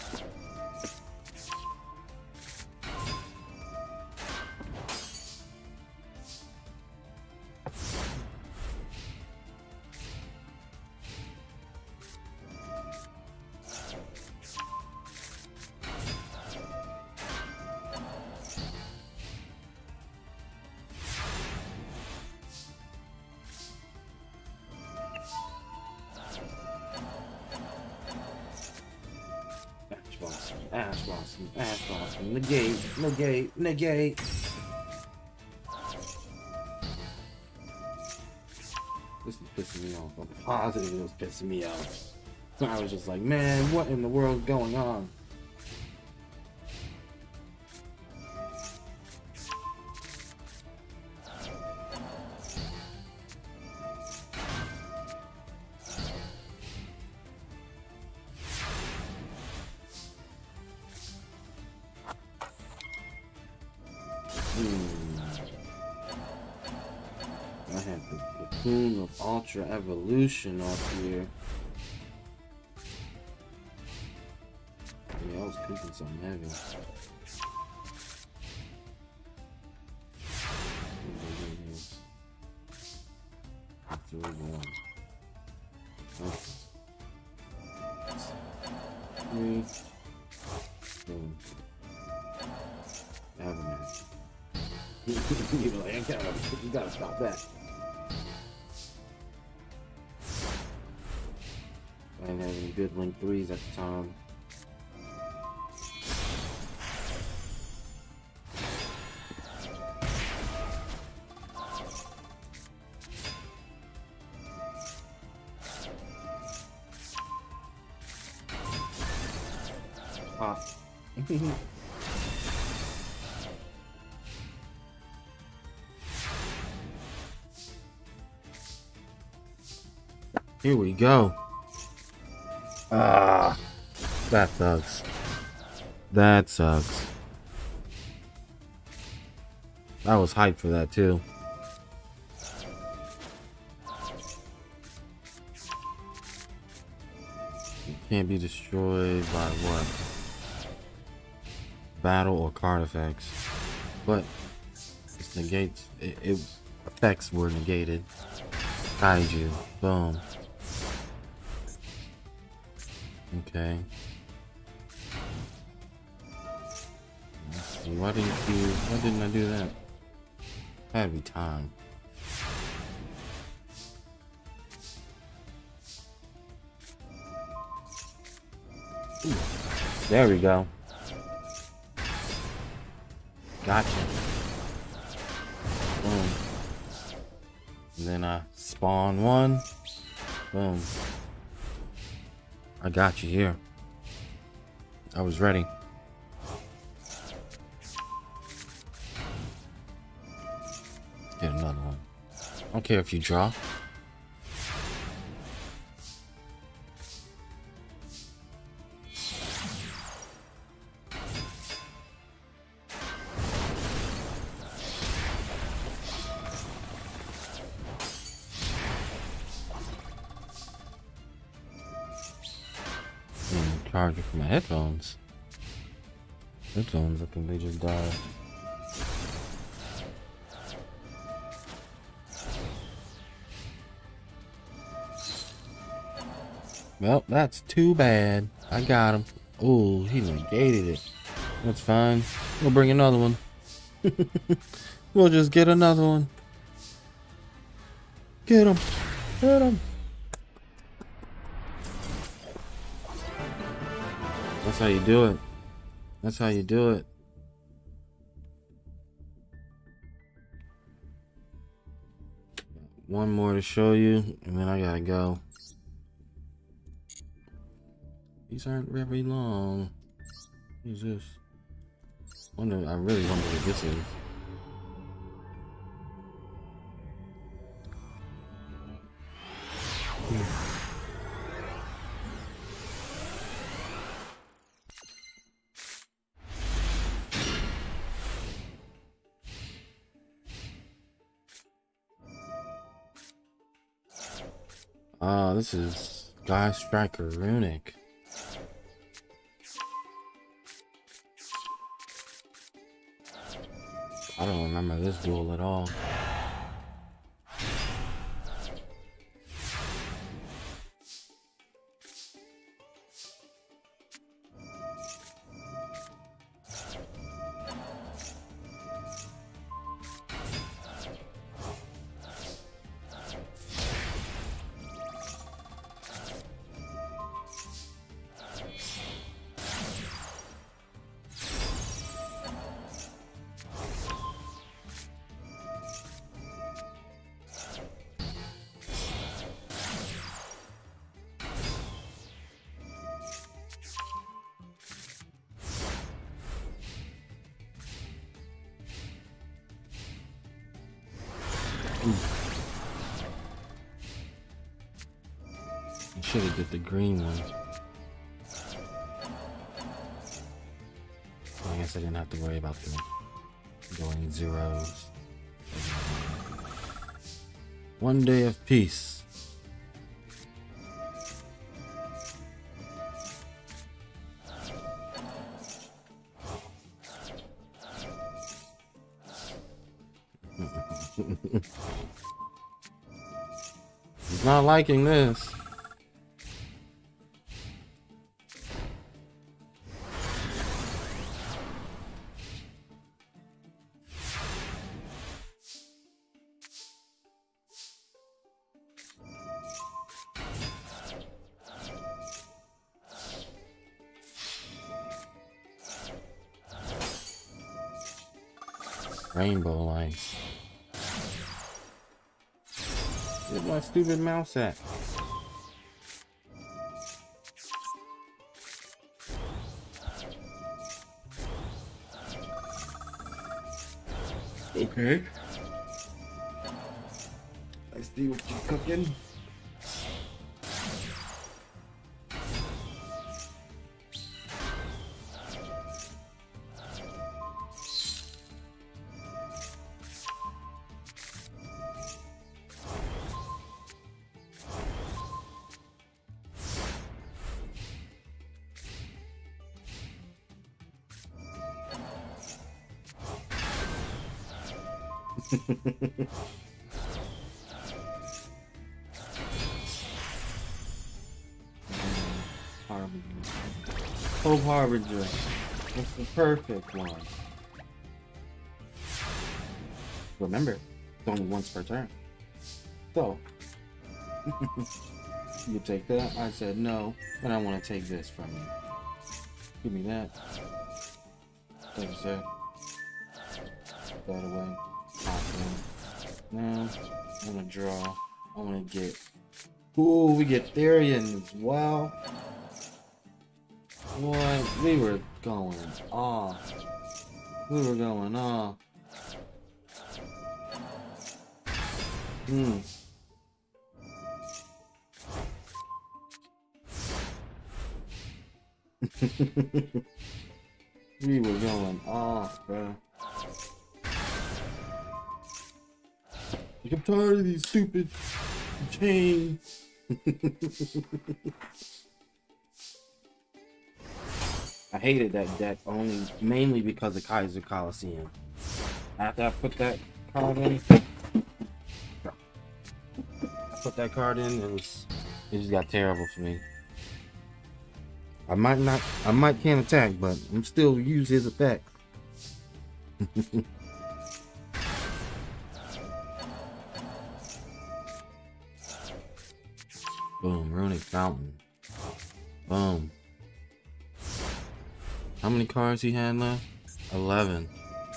Ash Blossom, negate. This is pissing me off. I'm positive it was pissing me off. I was just like, man, what in the world is going on? I have the Cocoon of Ultra Evolution off here. Yeah, I was cooking something heavy. After we're going. Three. Boom. Have a match. You're like, you gotta stop that. I didn't have any good link 3s at the time. Pop. Here we go. Ah, that sucks. That sucks. I was hyped for that too. You can't be destroyed by what? Battle or card effects. But it negates. It effects were negated. Kaiju. Boom. Okay. Let's see. Why didn't I do that? Had to be time. Ooh. There we go. Gotcha. Boom. And then I spawn one. Boom. I got you here. I was ready. Let's get another one. I don't care if you draw. Charger for my headphones. Headphones look like they just died. Well, that's too bad. I got him. Oh, he negated it. That's fine. We'll bring another one. We'll just get another one. Get him. Get him. That's how you do it. That's how you do it. One more to show you, and then I gotta go. These aren't very long. What is this? I really wonder what this is. Oh, this is Guy Striker Runick. I don't remember this duel at all. I should have did the green one. I guess I didn't have to worry about the going zeros. One day of peace. He's not liking this. Rainbow lights. Where's my stupid mouse at? Okay. I see what you're cooking. Harbinger. Hope Harbinger. It's the perfect one. Remember, it's only once per turn. So, you take that? I said no, but I want to take this from you. Give me that. Thank you, sir. That away. Now, I'm gonna draw. I wanna get. Ooh, we get Therian as well. What? We were going off. We were going off. We were going off, bro. I'm tired of these stupid chains. I hated that deck mainly because of Kaiser Coliseum. After I put that card in, it just got terrible for me. I might can't attack, but I'm still use his effect. Boom, Runick Fountain. Boom. How many cards he had left? 11.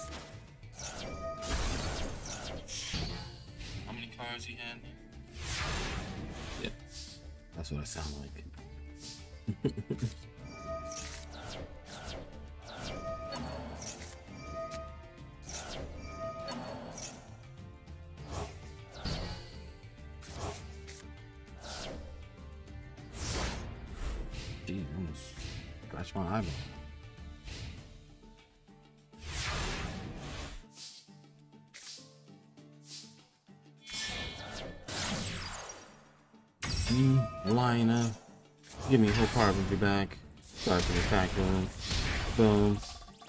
How many cards he had? Yeah, that's what it sounded like. Gee, almost scratched my eyeball. Lina. Give me a whole part of your back. Start to attack boom. Boom.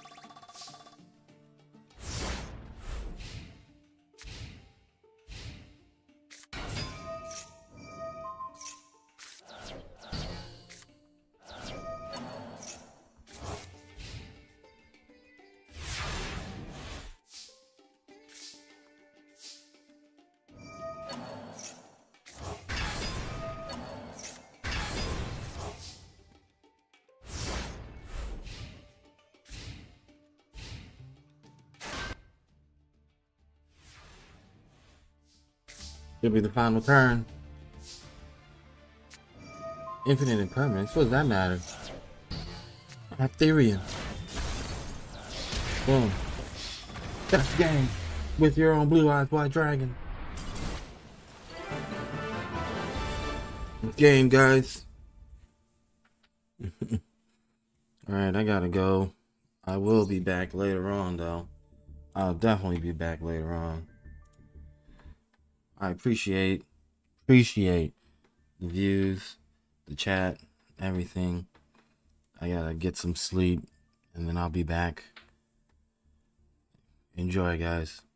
Should be the final turn. Infinite impermanence? What does that matter? Ethereum. Boom. That's the game. With your own blue eyes white dragon. Game, guys. Alright, I gotta go. I will be back later on, though. I'll definitely be back later on. I appreciate the views, the chat, everything. I gotta get some sleep and then I'll be back. Enjoy, guys.